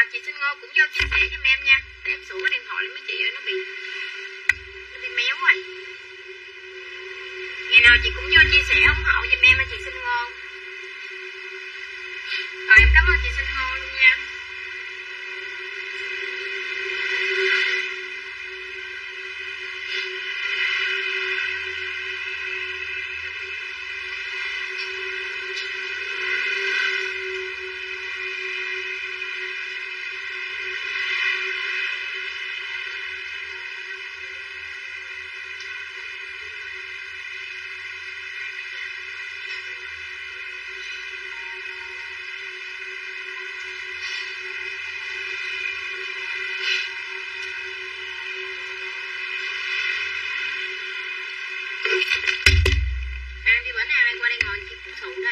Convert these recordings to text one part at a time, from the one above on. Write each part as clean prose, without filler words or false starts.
chị Sinh Ngô cũng vô chia sẻ giùm em nha. Để em sửa cái điện thoại lên mấy chị ơi, nó bị méo rồi. Ngày nào chị cũng vô chia sẻ ủng hộ giùm em chị Sinh Ngô. Rồi em cảm ơn chị Sinh Ngô luôn nha. Đi bữa nào qua đây ngồi kiếm phụ đây.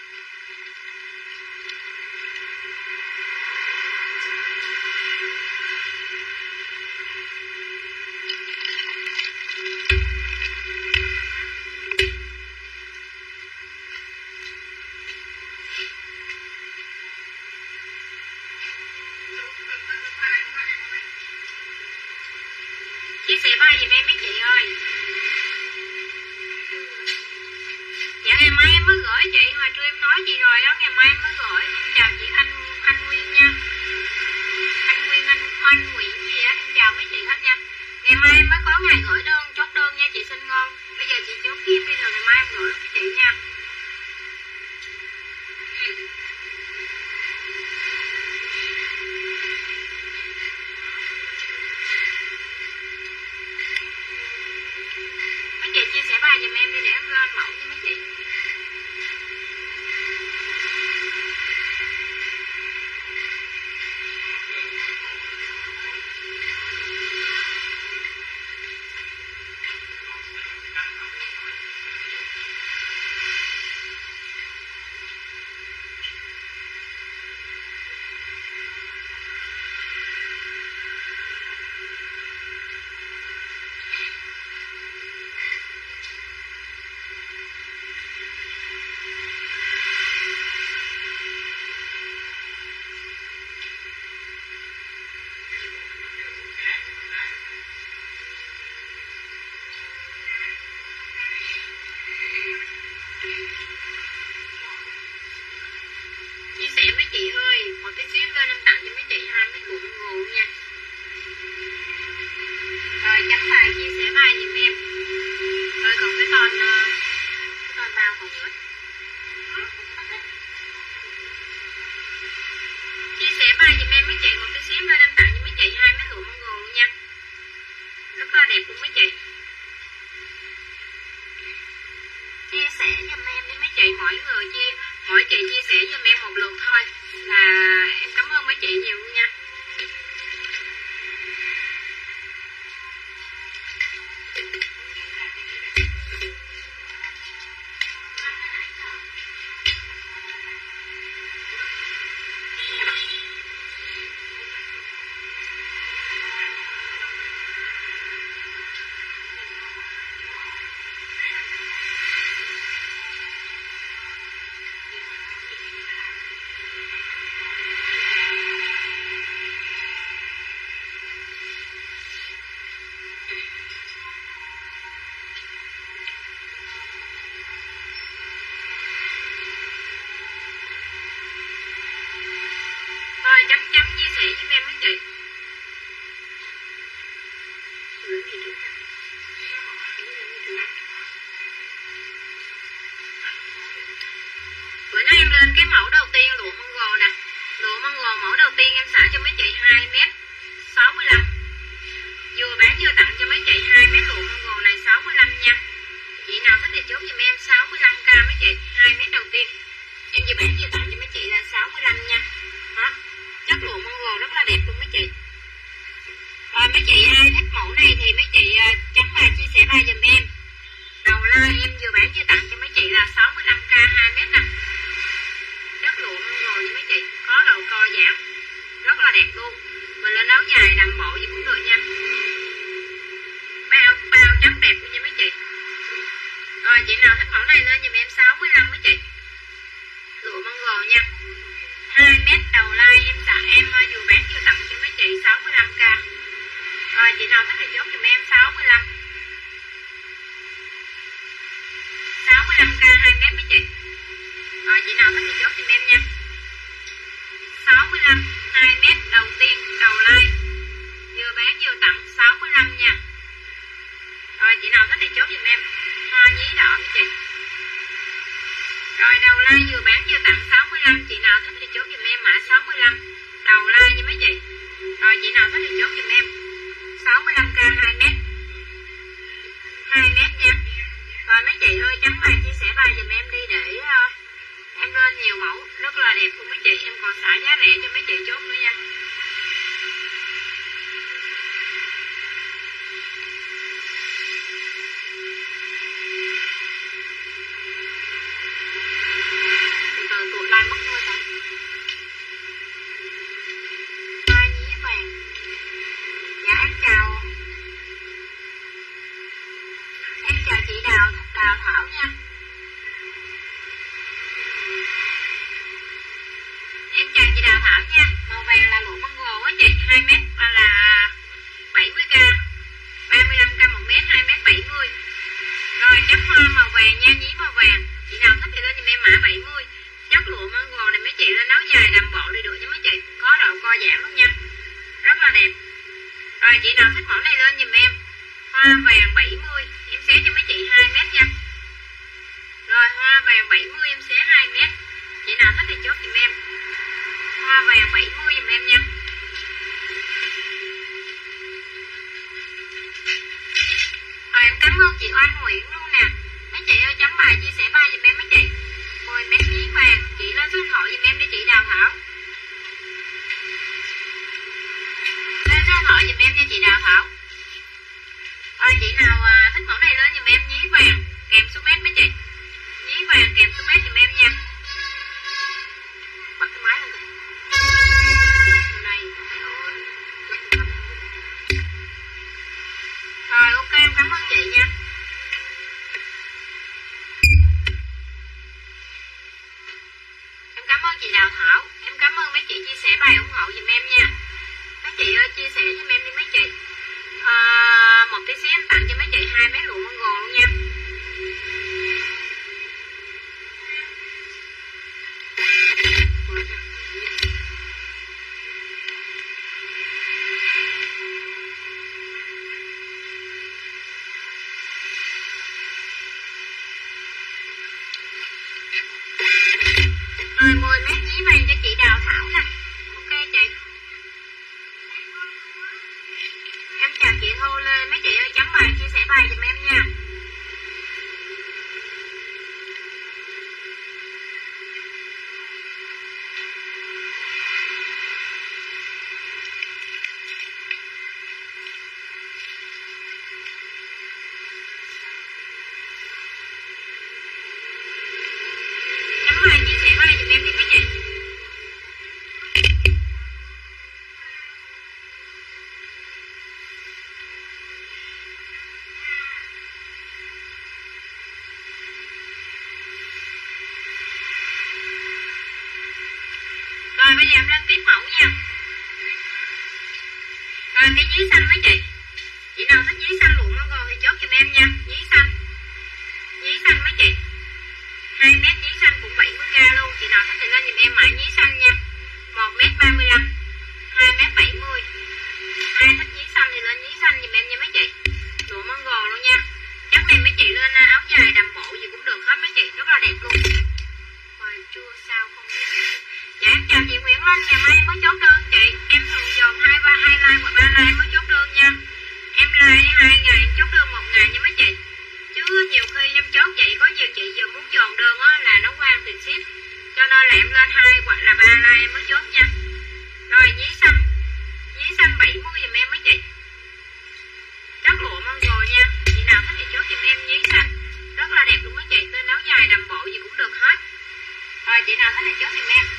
Chia sẻ bài giùm em mấy chị ơi. Dạ ngày mai em mới gửi chị, hồi trưa em nói chị rồi đó, ngày mai em mới gửi. Em chào chị anh Nguyên nha. Anh Nguyên, anh Nguyễn gì á, em chào mấy chị hết nha. Ngày mai em mới có ngày gửi đơn, chốt đơn nha chị Sinh Ngon. Bây giờ chị chốt kim đi rồi ngày mai em gửi cho chị nha. Mấy chị chia sẻ bài giùm em đi để em lên mẫu cho mấy chị. Chia sẻ mấy chị ơi, một tí xíu lên em tặng cho mấy chị 2 cái cuộn ngủ nha. Rồi chấm bài chia sẻ bài giùm em. Rồi còn cái con bao còn nữa. Chia sẻ bài giùm em mấy chị, một tí xíu lên em tặng cho mấy chị 2 cái cuộn ngủ nha. Rất là đẹp luôn mấy chị. Chia sẻ giùm em đi mấy chị, mỗi chị chia sẻ giùm em một lượt thôi là em cảm ơn mấy chị nhiều luôn nha. Rồi chấm chia sẻ với em mấy chị. Bữa nay em lên cái mẫu đầu tiên lụa Mongol nè. Lụa Mongol mẫu đầu tiên em xả cho mấy chị 2m65. Vừa bán vừa tặng cho mấy chị 2m lụa Mongol này 65 nha. Chị nào thích thì chốt giùm em 65k mấy chị, 2m đầu tiên. Em vừa bán vừa tặng cho mấy chị là 65 nha. Đó. Chất lụa Mongol rất là đẹp luôn mấy chị. Rồi mấy chị ai thích mẫu này thì mấy chị chấm bài chia sẻ bài giùm em. Đầu like em vừa bán vừa tặng cho mấy chị là 65k 2m nè. Chất lụa Mongol với mấy chị, có đầu co giảm, rất là đẹp luôn. Mình lên áo dài đầm bộ gì cũng được nha. Bao chất đẹp luôn nha mấy chị. Rồi chị nào thích mẫu này lên giùm em 65 mấy chị. Lụa Mongol nha. 2m mét đầu like em xả em vừa bán vừa tặng cho mấy chị 65k. Rồi chị nào thích thì chốt giùm em 65. 65k 2 mét mấy chị. Rồi chị nào thích thì chốt giùm em nha. 65 2 mét đầu tiên đầu like vừa bán vừa tặng 65 nha. Rồi chị nào thích thì chốt giùm em hoa nhí đỏ mấy chị. Rồi đầu like vừa bán vừa tặng 65, chị nào thích thì chốt giùm em mã 65 đầu like nha mấy chị. Rồi chị nào thích thì chốt giùm em 65k 2 mét 2 mét nha. Rồi mấy chị ơi chấm bài chia sẻ bài giùm em đi để em lên nhiều mẫu rất là đẹp luôn mấy chị. Em còn xả giá rẻ cho mấy chị chốt nữa nha. Từ tụi like mất thôi ta. Hoa nhí vàng. Dạ em chào chị Đào Thảo nha. Em chào chị Đào Thảo nha. Màu vàng là lụa Mongol á chị, 2 mét là 70k, 35k 1 mét, 2 mét 70. Rồi chất hoa màu vàng nha, nhí màu vàng. Chị nào thích thì lên giùm em mã 70. Chất lụa Mongol này mấy chị lên áo dài đầm bộ đi được cho mấy chị. Có độ co giãn luôn nha. Rất là đẹp. Rồi chị nào thích mẫu này lên giùm em. Hoa vàng 70, em xé cho mấy chị 2 mét nha. Rồi hoa vàng 70 em xé 2 mét. Chị nào thích thì chốt giùm em. Hoa vàng 70 giùm em nha. Rồi em cảm ơn chị Oanh Nguyễn luôn nè. Mấy chị ơi chấm bài chia sẻ bài giùm em mấy chị. 10 mét nhí vàng. Chị lên số điện thoại giùm em đi chị Đào Thảo. Lên số điện thoại giùm em nha chị Đào Thảo. Rồi chị nào thích mẫu này lên giùm em nhí vàng kèm số mét mấy chị. Nhí vàng kèm số mét giùm em nha. Bật cái máy lên kìa. Này. Rồi ok em cảm ơn chị nha. Em cảm ơn chị Đào Thảo. Em cảm ơn mấy chị chia sẻ bài ủng hộ giùm em nha. Mấy chị ơi chia sẻ giùm em đi mấy chị. Một tí xíu em tặng cho mấy chị 2 mét lụa Mongol luôn nha. Rồi 10 mét nhí vàng cho chị Đào Thảo nè. Ok chị. Em chào chị Thu Lê. Mấy chị ơi chấm bài chia sẻ bài giùm em nha. Chấm bài chia sẻ bài giùm em đi mấy chị. Rồi bây giờ em lên tiếp mẫu nha. Rồi cái nhí xanh mấy chị. Chị nào thích nhí xanh lụa Mongol thì chốt giùm em nha. Nhí xanh. Nhí xanh mấy chị. 2 mét nhí xanh cũng 70k luôn. Chị nào thích thì lên giùm em mã nhí xanh nha. 1 mét 35, 2 mét 70. Ai thích nhí xanh thì lên nhí xanh giùm em nha mấy chị. Lụa Mongol luôn nha. Chắc này mấy chị lên áo dài đầm bộ gì cũng được hết mấy chị. Rất là đẹp luôn. Rồi chua sao không biết. Dạ em chào chị Nguyễn Linh. Ngày mai em mới chốt đơn chị. Em thường dồn 2 like hoặc 3 like em mới chốt đơn nha. Em like 2 ngày em chốt đơn 1 ngày nha mấy chị. Chứ nhiều khi em chốt vậy có nhiều chị giờ muốn dồn đơn á là nó quan tiền ship. Cho nên là em lên 2 hoặc là 3 like em mới chốt nha. Rồi nhí xanh. Nhí xanh 70 giùm em mấy chị. Chất lụa Mongol nha. Chị nào thích thì chốt giùm em nhí xanh. Rất là đẹp luôn mấy chị. Lên áo dài đầm bộ gì cũng được hết. Rồi chị nào thích thì chốt giùm em.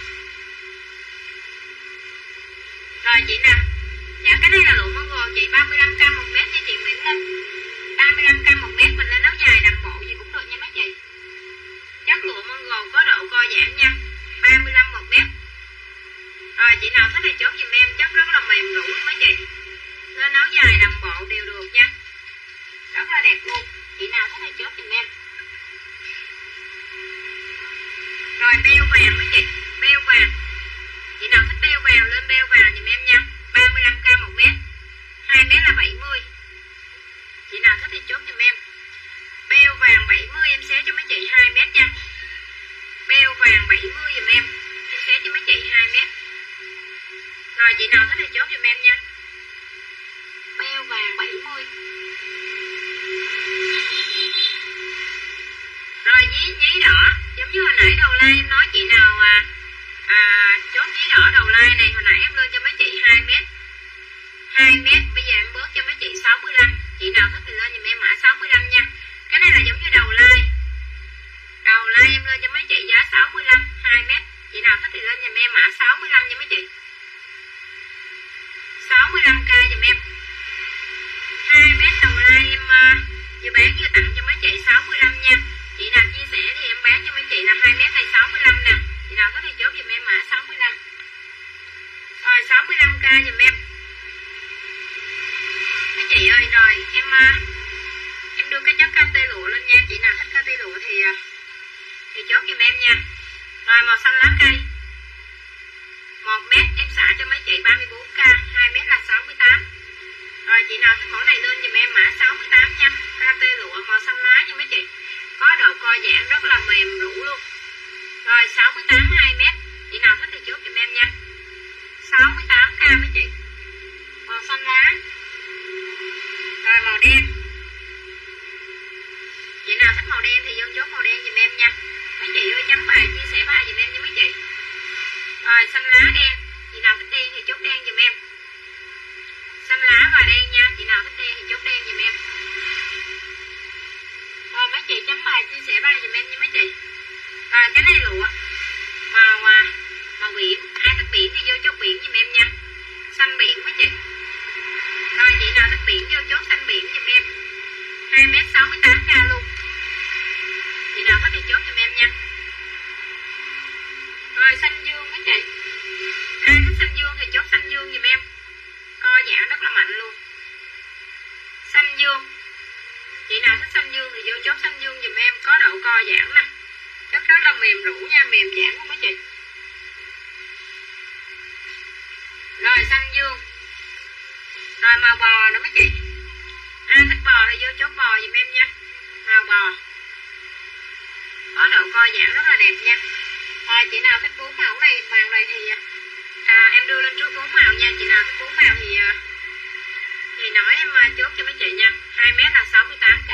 Rồi chị nào. Dạ cái này là lụa Mongol chị 35k 1 mét nha chị Nguyễn Linh. 35k 1 mét mình lên áo dài đầm bộ gì cũng được nha mấy chị. Chất lụa Mongol có độ co giãn nha. 35 1 mét. Rồi chị nào thích thì chốt giùm em, chất rất là mềm rũ luôn mấy chị. Lên áo dài đầm bộ đều được nha, rất là đẹp luôn. Chị nào thích thì chốt giùm em. Rồi beo vàng mấy chị, beo vàng. Chị nào thích beo vàng lên beo vàng giùm em nha. 35k 1 mét, 2 mét là 70. Chị nào thích thì chốt giùm em. Beo vàng 70 em xé cho mấy chị 2 mét nha. Beo vàng 70 giùm em xé cho mấy chị 2 mét. Rồi chị nào thích thì chốt giùm em nha. Beo vàng 70. Rồi nhí đỏ, giống như hồi nãy đầu like em nói chị nào chốt nhí đỏ đầu like này, hồi nãy em lên cho mấy chị 2 mét. 2 mét, bây giờ em bớt cho mấy chị 65. Chị nào thích thì lên giùm em mã 65 nha. Cái này là giống như đầu like. Đầu like em lên cho mấy chị giá 65, 2 mét. Chị nào thích thì lên giùm em mã 65 nha mấy chị. 65k giùm em. 2 mét đầu like em vừa bán vừa tặng cho mấy chị 65 nha. Chị nào chia sẻ thì em bán cho mấy chị là 2 mét hay 65 nè. Chị nào thích thì chốt giùm em mã 65. Rồi 65k giùm em. Mấy chị ơi, rồi em đưa cái chất KT lụa lên nha. Chị nào thích KT lụa thì chốt giùm em nha. Rồi màu xanh lá cây 1 mét em xả cho mấy chị 34k, 2 mét là 68. Rồi chị nào thích mẫu này lên giùm em mã 68 nha. KT lụa màu xanh lá nha mấy chị. Có độ co giãn rất là mềm rũ luôn. Rồi 68 2 mét. Chị nào thích thì chốt giùm em nha. 68k mấy chị. Màu xanh lá. Rồi màu đen. Chị nào thích màu đen thì vô chốt màu đen giùm em nha. Mấy chị ơi chấm bài chia sẻ bài giùm em nha mấy chị. Rồi xanh lá đen. Chị nào thích đen thì chốt đen giùm em. Xanh lá và đen nha. Chị nào thích đen thì chốt đen giùm em. Rồi mấy chị chấm bài chia sẻ bài giùm em nha mấy chị. Rồi cái này lụa màu biển. Ai thích biển thì vô chốt biển giùm em nha. Xanh biển mấy chị. Rồi chị nào thích biển vô chốt xanh biển giùm em. 2 mét 68k luôn. Chị nào thích thì chốt giùm em nha. Rồi xanh dương mấy chị. Ai thích xanh dương thì chốt xanh dương giùm em. Co giãn rất là mạnh luôn. Xanh dương. Chị nào thích xanh dương thì vô chốt xanh dương giùm em. Có độ co giãn nè. Chất rất là mềm rũ nha, mềm giãn luôn mấy chị. Rồi xanh dương. Rồi màu bò nữa mấy chị. Ai thích bò thì vô chốt bò giùm em nha. Màu bò. Có độ co giãn rất là đẹp nha. Chị nào thích 4 màu này vàng này thì em đưa lên trước 4 màu nha. Chị nào thích 4 màu thì nói em chốt cho mấy chị nha. 2 mét là 68k.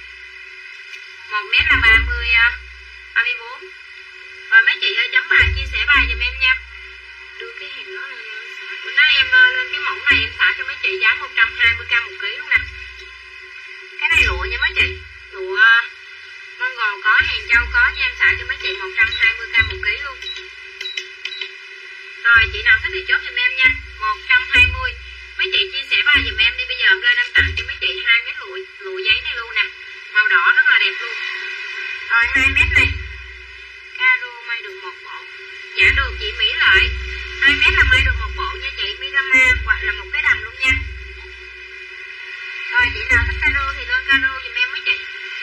1 mét là 34. Và mấy chị ơi chấm bài chia sẻ bài giùm em nha. Đưa cái hàng đó lên. Bữa nay em lên cái mẫu này em xả cho mấy chị giá 120k 1 kg luôn nè. Cái này lụa nha mấy chị. Lụa Mongol có, Hàng Châu có nha. Em xả cho mấy chị 120k 1 kg luôn. Rồi chị nào thích thì chốt giùm em nha. 120. Mấy chị chia sẻ bài giùm em đi. Bây giờ em lên em tặng cho mấy chị 2 mét lụa giấy này luôn nè. Màu đỏ rất là đẹp luôn. Rồi 2 mét này. Caro may được 1 bộ. Dạ được chị Mỹ Lợi. 2 mét là may được 1 bộ nha chị. Mirama hoặc là một cái đầm luôn nha. Rồi chị nào thích caro thì lên caro giùm em mấy chị.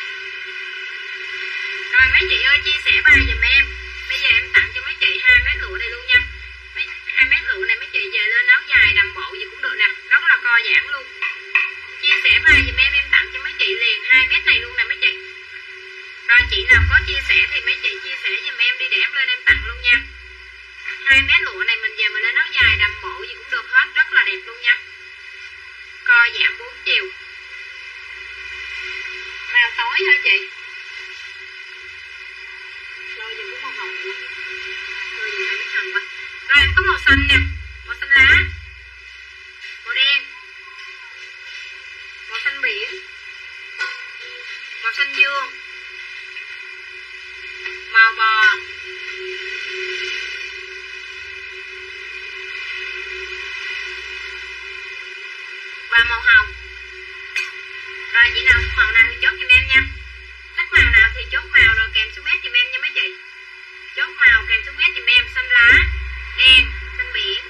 Rồi mấy chị ơi chia sẻ bài giùm em. Bây giờ em tặng cho mấy chị 2 mét lụa này luôn nha. 2 mét lụa này mấy chị về lên áo dài đầm bộ gì cũng được nè. Rất là co giãn luôn. Chia sẻ bài giùm em tặng cho mấy chị liền 2 mét này luôn nè mấy chị. Rồi chị nào có chia sẻ thì mấy chị chia sẻ giùm em đi để em lên em tặng luôn nha. 2 mét lụa này mình về mình lên áo dài đầm bộ gì cũng được hết. Rất là đẹp luôn nha. Co giãn 4 chiều. Màu tối hả chị? Rồi dùng cái màu hồng nữa. Rồi dùng cái hồng quá. Rồi em có màu xanh nè. Màu xanh lá. Màu đen. Màu xanh biển. Màu xanh dương. Màu bò. Và màu hồng. Rồi chị nào thích màu nào thì chốt giùm em nha. Thích màu nào thì chốt màu rồi kèm số mét giùm em nha mấy chị. Chốt màu kèm số mét giùm em. Xanh lá, đen, xanh biển,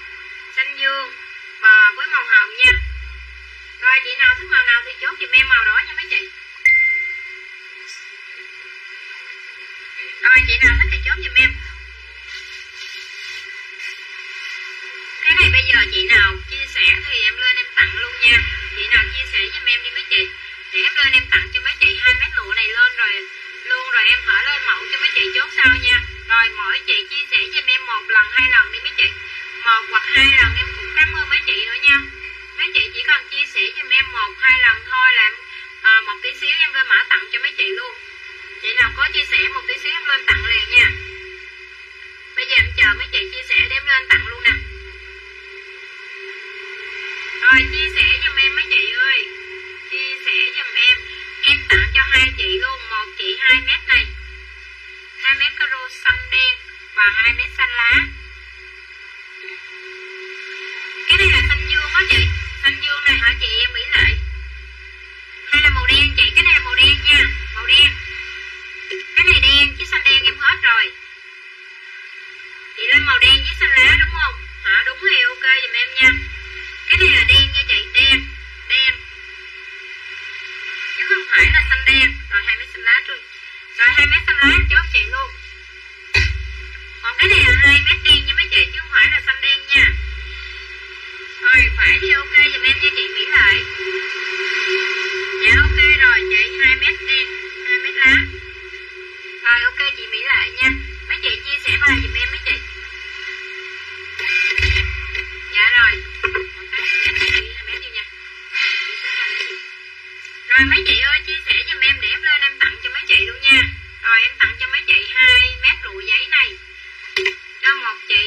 này bây giờ chị nào chia sẻ thì em lên em tặng luôn nha. Chị nào chia sẻ giùm em đi mấy chị, để em lên em tặng cho mấy chị 2 mét lụa này lên rồi luôn, rồi em hỏi lên mẫu cho mấy chị chốt sau nha. Rồi mỗi chị chia sẻ cho em 1 lần 2 lần đi mấy chị, 1 hoặc 2 lần em cũng cảm ơn mấy chị nữa nha. Mấy chị chỉ cần chia sẻ cho em 1-2 lần thôi là một tí xíu em lên mã tặng cho mấy chị luôn. Chị nào có chia sẻ một tí xíu em lên tặng liền nha. Bây giờ em chờ mấy chị chia sẻ để em lên tặng luôn nè. Rồi chia sẻ giùm em mấy chị ơi, chia sẻ giùm em tặng cho 2 chị luôn. 1 chị 2 mét này, 2 mét caro xanh đen và 2 mét xanh lá. Cái này là xanh dương á chị, xanh dương này hả chị em Mỹ Lệ? Hay là màu đen chị? Cái này là màu đen nha, màu đen. Cái này đen chứ xanh đen em hết rồi. Chị lên màu đen với xanh lá đúng không? Hả, đúng thì ok giùm em nha. Cái này là đen nha chị, đen chứ không phải là xanh đen. Rồi 2 mét xanh lá rồi. Rồi 2 mét xanh lá em chốt chị luôn. Còn cái này là 2 mét đen nha mấy chị, chứ không phải là xanh đen nha. Rồi phải thì ok giùm em nha chị Mỹ Lại. Dạ ok rồi chị, 2 mét đen, 2 mét lá. Rồi ok chị Mỹ Lại nha. Mấy chị chia sẻ bài giùm em mấy chị. Dạ rồi. Rồi mấy chị ơi chia sẻ giùm em để em lên em tặng cho mấy chị luôn nha. Rồi em tặng cho mấy chị 2 mét lụa giấy này. Cho một chị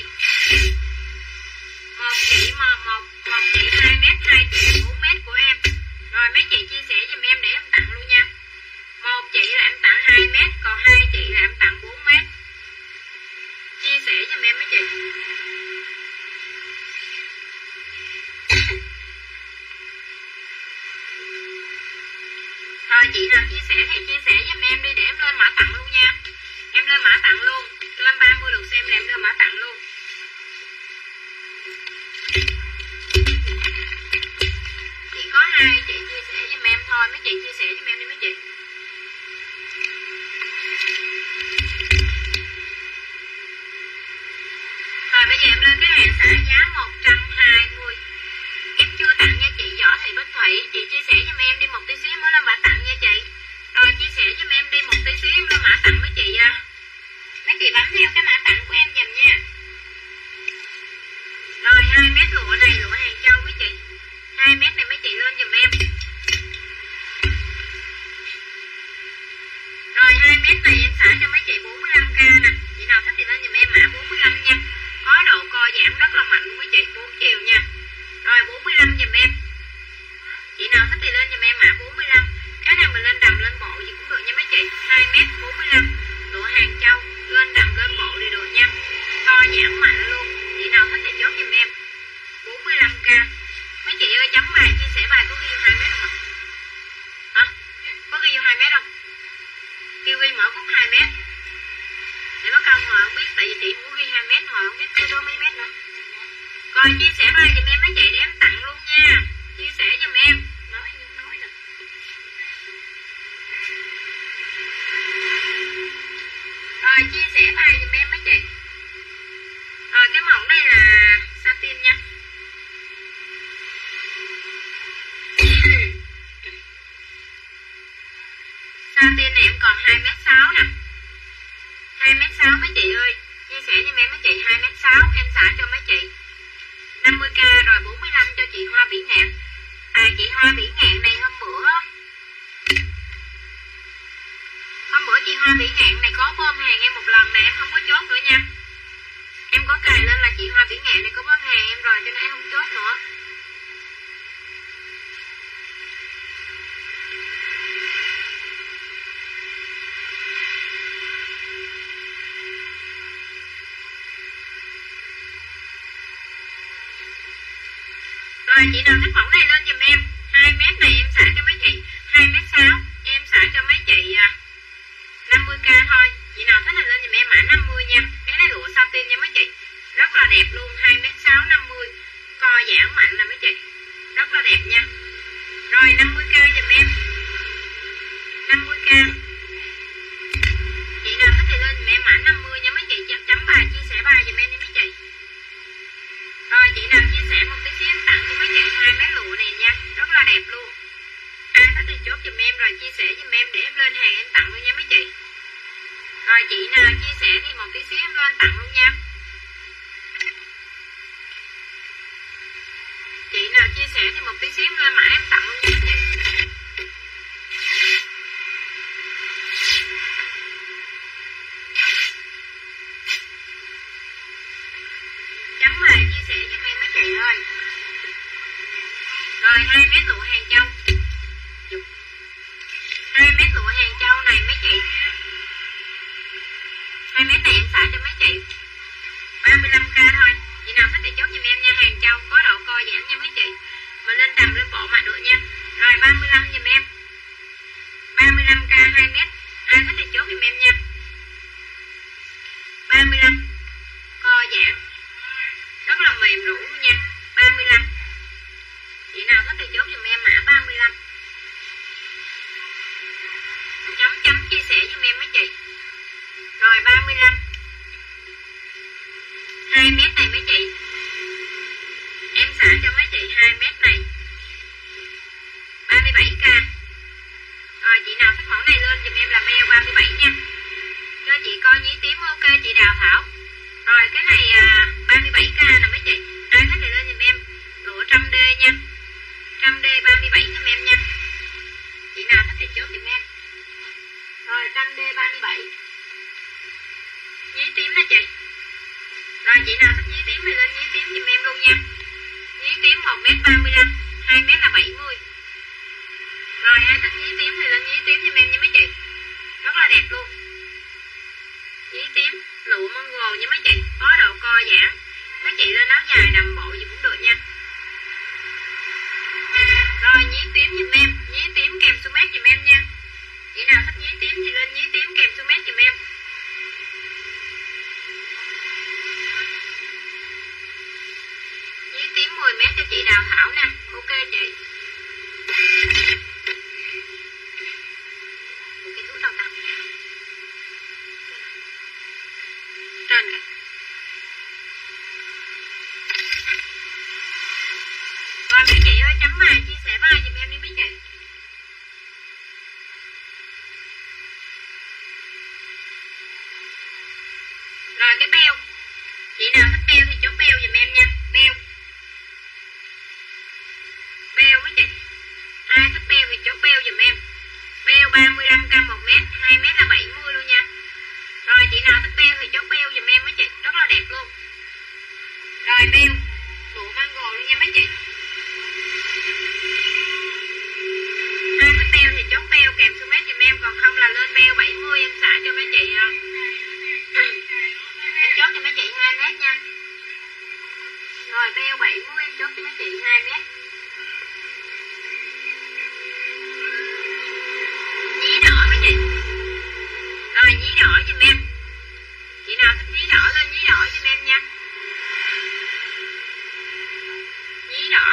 một chị 2 mét, 2 chị 4 mét của em. Rồi mấy chị chia sẻ giùm em để em tặng luôn nha. Một chị là em tặng 2 mét, còn 2 chị là em tặng 4 mét. Chia sẻ giùm em mấy chị. Rồi chị nào chia sẻ thì chia sẻ giùm em đi để em lên mã tặng luôn nha. Em lên mã tặng luôn. Cho em 30 lượt xem là em lên mã tặng luôn. Chỉ có 2 chị chia sẻ giùm em thôi. Mấy chị chia sẻ giùm em đi mấy chị. Rồi bây giờ em lên cái hàng xả giá 120. Em chưa tặng nha chị Võ Thị Bích Thủy. Chị chia sẻ giùm em đi một tí xíu mới lên mã tặng nha chị. Rồi chia sẻ giùm em đi một tí xíu em lên mã tặng mấy chị nha. Mấy chị bấm theo cái mã tặng của em dùm nha. Rồi 2 mét lụa này, lụa Hàng Châu mấy chị. 2 mét này mấy chị lên dùm em. Rồi 2 mét này em xả cho mấy chị 45k nè. Chị nào thích thì lên dùm em mã 45 nha. Có độ co giãn rất là mạnh mấy chị, 4 chiều nha. Rồi 45 dùm em. Chị nào thích thì lên dùm em mã 45. Cái nào mình lên đầm lên bộ gì cũng được nha mấy chị. 2 mét 45 lụa Hàng Châu, lên đầm lên bộ đi được nha. Co giãn mạnh luôn. Chị nào thích thì chốt dùm em 45k. Mấy chị ơi chấm bài chia sẻ bài có ghi 2 mét không ạ? Hả? Có ghi 2 mét không? Tiêu ghi mở phút 2 mét. Để bác công hồi không biết, tại vì chị muốn ghi 2 mét hồi không biết có mấy mét nữa. Coi chia sẻ bài giùm em mấy chị để em tặng luôn nha. Chia sẻ giùm em. Nói nè. Rồi chia sẻ bài giùm em mấy chị. Rồi cái mẫu này là satin nha. Satin này em còn 2m6 nè. 2m6 mấy chị ơi. Chia sẻ giùm em mấy chị 2m6 em xả cho mấy chị 50k rồi 45 cho chị Hoa Bỉ Ngạn. À chị Hoa Bỉ Ngạn này hôm bữa chị Hoa Bỉ Ngạn này có bơm hàng em một lần này em không có chốt nữa nha. Em có cài lên là chị Hoa Bỉ Ngạn này có bơm hàng em rồi cho nên em không chốt nữa. Rồi chị nào thích mẫu này lên giùm em. 2 mét này em xả cho mấy chị 2m6 em xả cho mấy chị 50k thôi. Chị nào thích này lên giùm em mã 50 nha. Cái này lụa satin nha mấy chị. Rất là đẹp luôn. 2m6 50. Co giãn mạnh nè mấy chị. Rất là đẹp nha. Rồi 50k giùm em. 50k. Chị nào thích thì lên giùm em mã 50 nha mấy chị. Chấm bài chia sẻ bài giùm em đi mấy chị. Rồi chị nào chia sẻ thì một tí xíu em lên mã em tặng luôn nha chị. Chấm bài chia sẻ cho em mấy chị ơi. Rồi 2 mét lụa Hàng Châu. 2 mét lụa Hàng Châu này mấy chị. 2 mét này em xả cho mấy chị 35k thôi. Chị nào thích thì chốt giùm em nha. Hàng Châu có độ co giãn nha mấy chị. Mà lên đầm lên bộ mặc được nha. Rồi 35 giùm em. 35k 2 mét. Ai thích thì chốt giùm em nha. 35 co giãn rất là mềm rũ luôn nha. 35. Chị nào thích thì chốt giùm em mã 35. Chấm chia sẻ giùm em mấy chị. Rồi 35 2 mét này mấy chị. Em xả cho mấy chị 2 mét này 37k. Rồi chị nào thích mẫu này lên giùm em là beo 37 nha. Cho chị coi nhí tím ok chị Đào Thảo. Rồi cái này 37k nè mấy chị. Ai thích thì lên giùm em lụa 100D nha. 100D 37 giùm em nha. Chị nào thích thì chốt giùm em. Rồi 100D 37. Nhí tím nè chị. Rồi chị nào thích nhí tím thì lên nhí tím giùm em luôn nha. Nhí tím 1m35, 2m là 70. Rồi ai thích nhí tím thì lên nhí tím giùm em nha mấy chị. Rất là đẹp luôn. Nhí tím lụa Mongol nha mấy chị. Có độ co giãn. Mấy chị lên áo dài đầm bộ gì cũng được nha. Rồi nhí tím giùm em. Nhí tím kèm số mét giùm em nha. Chị nào thích nhí tím thì lên nhí tím kèm số mét giùm em. Nhí tím 10m cho chị Đào Thảo nè. Ok chị. Một cái thuốc đâu ta. Trên này. Rồi mấy chị ơi chấm bài chia sẻ bài giùm em đi mấy chị. Rồi cái beo. Chị nào thích beo thì chốt beo giùm em nha. Beo. Beo mấy chị. Ai thích beo thì chốt beo giùm em. Beo 35k 1m, 2m là 70 luôn nha. Rồi chị nào thích beo thì chốt beo giùm em mấy chị. Rất là đẹp luôn. Rồi beo lụa mango luôn nha mấy chị. Ai thích beo thì chốt beo kèm số mét giùm em. Còn không là lên beo 70 em xả cho mấy chị. Em chốt cho mấy chị 2m nha. Rồi beo 70 em chốt cho mấy chị 2m. Nhí đỏ mấy chị. Rồi nhí đỏ giùm em. Chị nào thích nhí đỏ lên nhí đỏ giùm em nha. Nhí đỏ.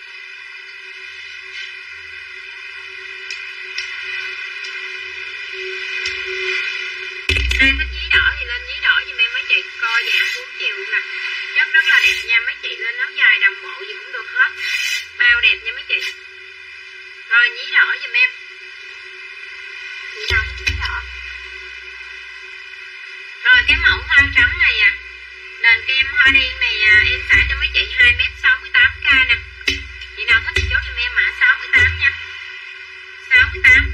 Ai thích nhí đỏ thì lên nhí đỏ giùm em mấy chị. Co giãn 4 chiều nè. Chất rất là đẹp nha mấy chị. Lên áo dài đầm bộ gì cũng được hết. Bao đẹp nha mấy chị. Rồi nhí đỏ giùm em. Chị nào thích nhí đỏ. Rồi cái mẫu hoa trắng này nền kem hoa đen này em xả cho mấy chị 2m 68k nè. Chị nào thích thì chốt cho em mã 68 nha. 68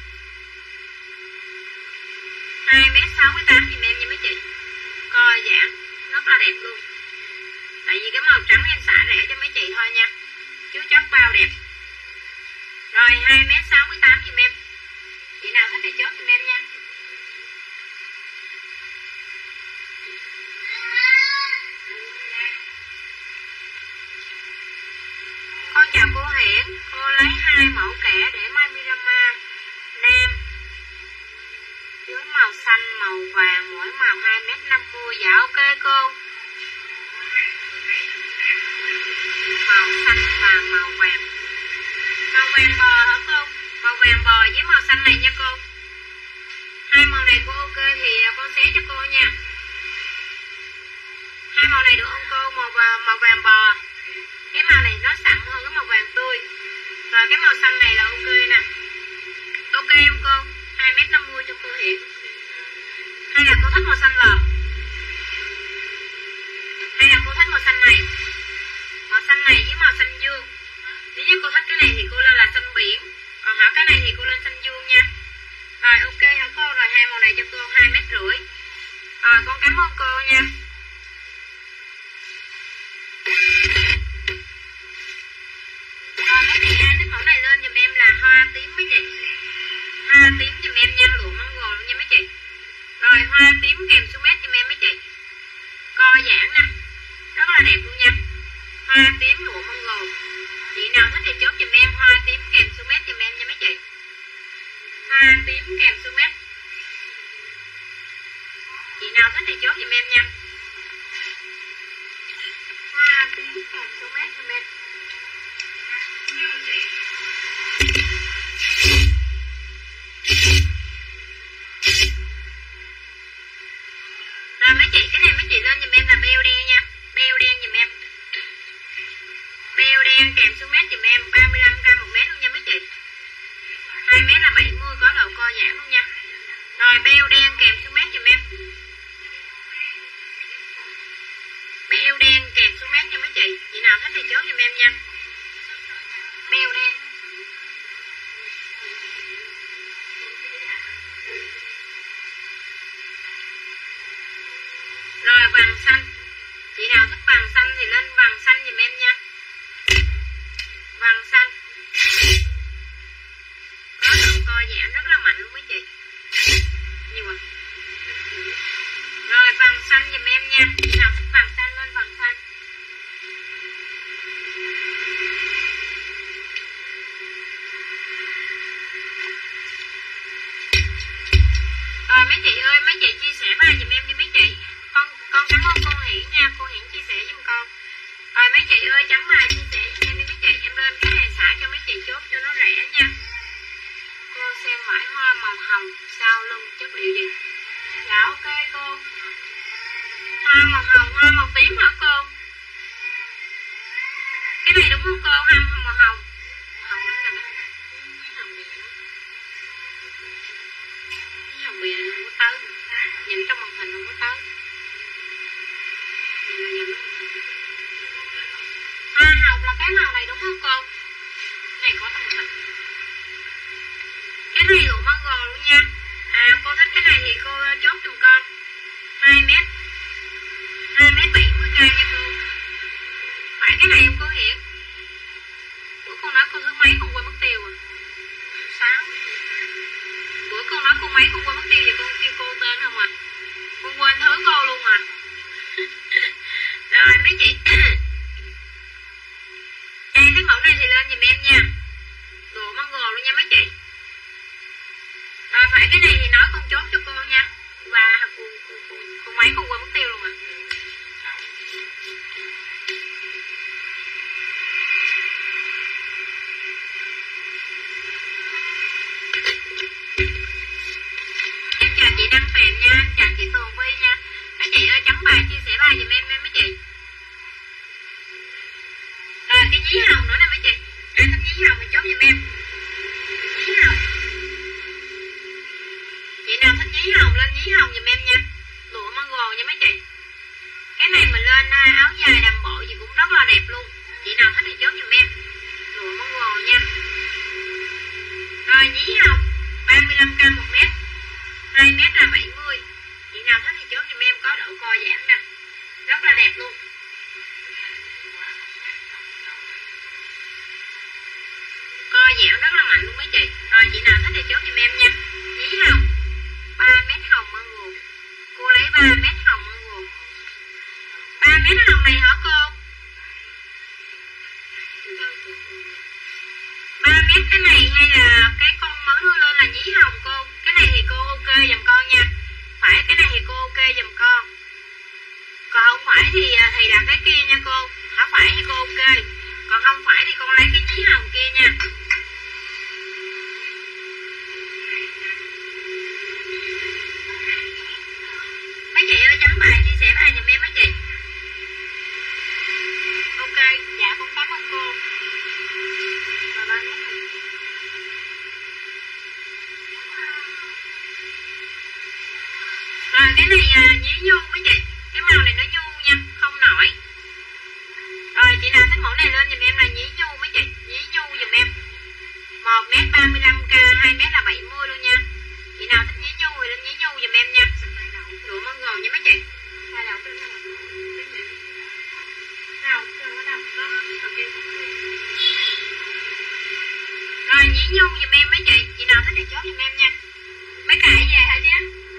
2m 68 giùm em nha mấy chị. Co giãn rất là đẹp luôn. Tại vì cái màu trắng em xả rẻ cho mấy chị thôi nha. Chứ chất bao đẹp. Rồi 2m 68 giùm em. Chị nào thích thì chốt giùm em nha. Con chào cô Hiển. Cô lấy 2 mẫu kẻ để may Mirama nam dưới màu xanh màu vàng, mỗi màu 2m50. Dạ ok cô. Màu xanh và màu vàng. Màu vàng bò hả cô? Màu vàng bò với màu xanh này nha cô. Hai màu này cô ok thì cô xé cho cô nha. Hai màu này được không cô? Màu vàng bò. Cái màu này nó sẵn hơn cái màu vàng tươi. Rồi cái màu xanh này là ok nè. Ok không cô? 2m50 cho cô Hiển. Hay là cô thích màu xanh lợt? Hay là cô thích màu xanh này? Màu xanh này với màu xanh dương. Nếu như cô thích cái này thì cô lên là xanh biển, còn hả cái này thì cô lên xanh dương nha. Rồi ok hả cô, rồi hai màu này cho cô 2,5 mét. Rồi con cảm ơn cô nha. Rồi mấy chị thích mẫu này lên giùm em là hoa tím mấy chị. Hoa tím giùm em nha, lụa măng gồ luôn nha mấy chị. Rồi hoa tím kèm số mét giùm em mấy chị. Co giãn nè, rất là đẹp luôn nha. Hoa tím lụa măng gồ. Chị nào thích thì chốt giùm em hoa tím kèm số mét giùm em nha mấy chị. Hoa tím kèm số mét. Chị nào thích thì chốt giùm em nha. Hoa tím kèm số mét giùm em. Rồi mấy chị, cái này mấy chị lên giùm em là beo đen nha. Beo đen giùm em. Beo đen kèm số mét giùm em, 35k 1 mét luôn nha mấy chị. 2 mét là 70, có độ co giãn luôn nha. Rồi beo đen kèm số mét giùm em. Beo đen kèm số mét nha mấy chị. Chị nào thích thì chốt giùm em nha. Beo đen. Rồi vàng xanh. Chị nào thích vàng xanh thì lên vàng xanh giùm em nha. Vàng xanh. Có độ co giãn rất là mạnh luôn mấy chị. Nhiều à. Rồi vàng xanh giùm em nha. Chị nào thích vàng xanh lên vàng xanh. Rồi mấy chị ơi, mấy chị chia sẻ bài giùm em đi mấy chị. Con cảm ơn cô Hiển nha, cô Hiển chia sẻ giùm con. Rồi mấy chị ơi, chấm bài chia sẻ giùm em đi mấy chị. Em lên cái hàng xả cho mấy chị chốt cho nó rẻ nha. Cô xem vải hoa màu hồng sau lưng chất liệu gì? Dạ ok cô. Hoa màu hồng, hoa màu tím hả cô? Cái này đúng không cô? Hoa màu hồng. Hồng đó là cái hồng bìa đó. Cái hồng bìa này không có tới. Nhìn trong màn hình không có tới. Hoa hồng là cái màu này đúng không cô? Này có tầm hình. Cái này lụa măng gòn luôn nha. Cô thích cái này thì cô chốt giùm con 2 mét. 2 mét 70k nha cô. Phải cái này không cô Hiển? Bữa con nói cô thứ mấy con quên mất tiêu rồi. 6. Bữa con nói cô mấy con quên mất tiêu, giờ con kêu cô tên không à? Con quên thứ cô luôn à. Rồi mấy chị. Ai thích mẫu này thì lên giùm em nha. Đồ măng gồ luôn nha mấy chị. Rồi phải cái này thì nói con chốt cho cô nha. Và con mấy con quên mất tiêu luôn à. Em chào chị Đăng Phèn nha, em chào chị Tường Vi nha. Mấy chị ơi chấm bài chia sẻ bài giùm em mấy chị. Rồi cái nhí hồng nữa nè mấy chị. Ai thích nhí hồng thì chốt giùm em. Nhí hồng. Chị nào thích nhí hồng lên nhí hồng giùm em nha. Lụa măng gồ nha mấy chị. Cái này mình lên áo dài đầm bộ gì cũng rất là đẹp luôn. Chị nào thích thì chốt giùm em. Lụa măng gồ nha. Rồi nhí hồng 35k 1 mét. 2 mét là 70. Chị nào thích thì chốt giùm em, có độ co giãn nè. Rất là đẹp luôn. Co giãn rất là mạnh luôn mấy chị. Rồi chị nào thích thì chốt giùm em nha. Nhí hồng 3 mét hồng măng gồ. Cô lấy 3 mét hồng măng gồ. 3 mét hồng này hả cô? 3 mét cái này hay là cái con mới đưa lên là nhí hồng cô? Cái này thì cô ok giùm con nha. Phải cái này thì cô ok giùm con. Còn không phải thì là cái kia nha cô. Hả phải thì cô ok. Còn không phải thì con lấy cái nhí hồng kia nha. Mấy chị ơi chấm bài chia sẻ bài giùm em mấy chị. Ok, dạ con cảm ơn cô. Rồi cái này nhí nhu mấy chị. Cái màu này nó nhu nha, không nổi. Rồi chị nào thích mẫu này lên giùm em là nhí nhu mấy chị. Nhí giùm em. 1m35k, 2m là 70 luôn nha. Chị nào thích nhí nhu thì lên nhí nhu giùm em nha. Lụa Mongol nha mấy chị. Rồi nhí nhu giùm em mấy chị. Chị nào thích thì chốt giùm em nha. Mấy cải về hả chứ?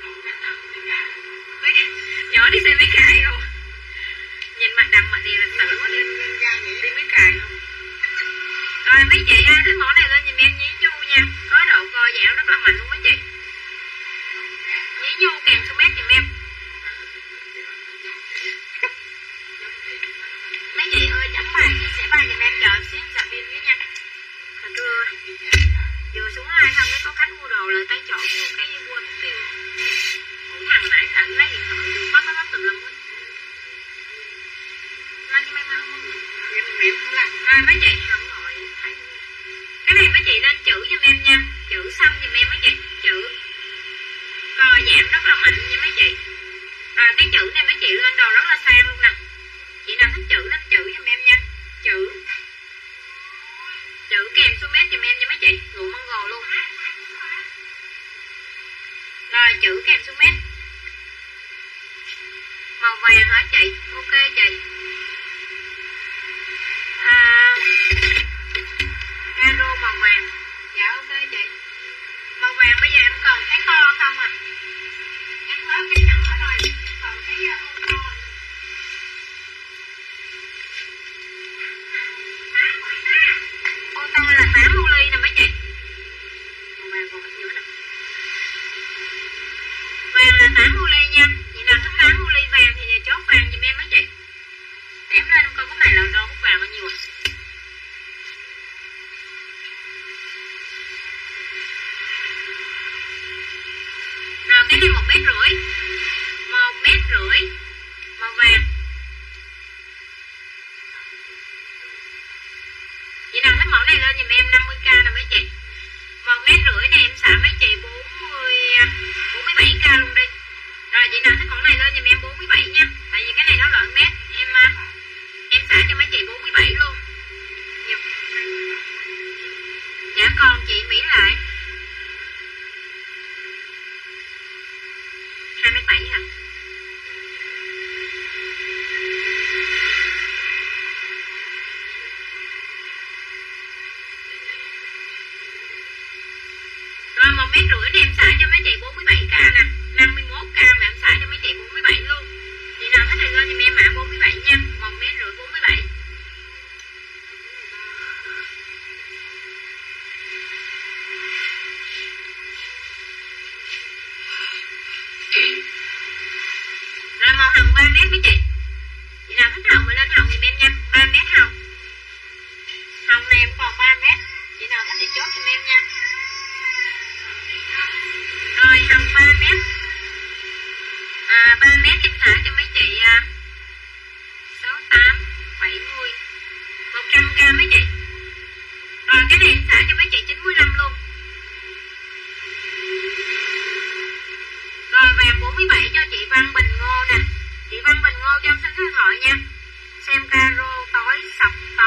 Nhỏ đi xem mấy cải không? Nhìn mặt đậm mặt đẹp là tự quá đi. Đi mấy cải không? Rồi mấy chị thích mẫu này lên giùm em nhí nhu nha. Có độ co giãn rất là mạnh luôn mấy chị. Nhí nhu kèm số mét giùm em. Mấy chị ơi chấm bài chia sẻ bài giùm em, chờ xíu sạc pin với nha. Hồi trưa vừa xuống live xong cái có khách mua đồ lời tay trộn mua cái quên mất tiêu. Thằng nãy thằng lấy điện thoại từ bắt nó tùm lum hết. Lo cho may mắn không được. Em không làm. Rồi mấy chị không gọi thấy. Cái này mấy chị lên chữ giùm em nha. Chữ xanh giùm em mấy chị. Chữ co giảm rất là mạnh nha mấy chị. Rồi cái chữ này mấy chị lên đồ rất là sang luôn nè. Chị nào thích chữ lên chữ giùm em nha. Chữ kèm số mét giùm em nha mấy chị. Lụa Mongol luôn. Rồi chữ kèm số mét. Màu vàng hả chị? Ok chị. Caro màu vàng. Dạ ok chị. Màu vàng bây giờ em còn cái to không à? Em có cái nhỏ rồi. Còn cái ô to. Ô to là 8 ô ly nè mấy chị. Màu vàng còn ít nữa nè. Vàng là 8 ô ly nha. Chị nào thích 8 ô ly vàng thì nhà chốt vàng giùm em mấy chị. Đếm lên coi cái này là đo hút vàng bao nhiêu à. Rồi cái này 1,5 m. 1,5 m. Màu vàng. Chị nào thích mẫu này lên giùm em 50k nè mấy chị. 1,5 m này em xả mấy chị 47k luôn đi. Rồi chị nào thích mẫu này lên giùm em 47 nha. Tại vì cái này nó lợn mét. Em xả cho mấy chị 47 luôn. Dạ còn chị Mỹ lại 27 hả? Rồi 1,5 m này em xả cho mấy chị 47k nè. 51k mà em xả cho mấy chị 47 luôn. Chị nào thích thì lên giùm em mã 47 nha. 1,5 m 47. Rồi màu hồng 3 m mấy chị. Chị nào thích hồng thì lên hồng giùm em nha. 3 m hồng. Hồng này em còn 3 m. Chị nào thích thì chốt giùm em nha. Rồi hồng 3 m. 3 m em xả cho mấy chị 68, 70, 100k mấy chị. Rồi cái này em xả cho mấy chị 95 luôn. Rồi vàng 47 cho chị Văn Bình Ngô nè. Chị Văn Bình Ngô cho em xin số điện thoại nha. Xem caro tối sọc to.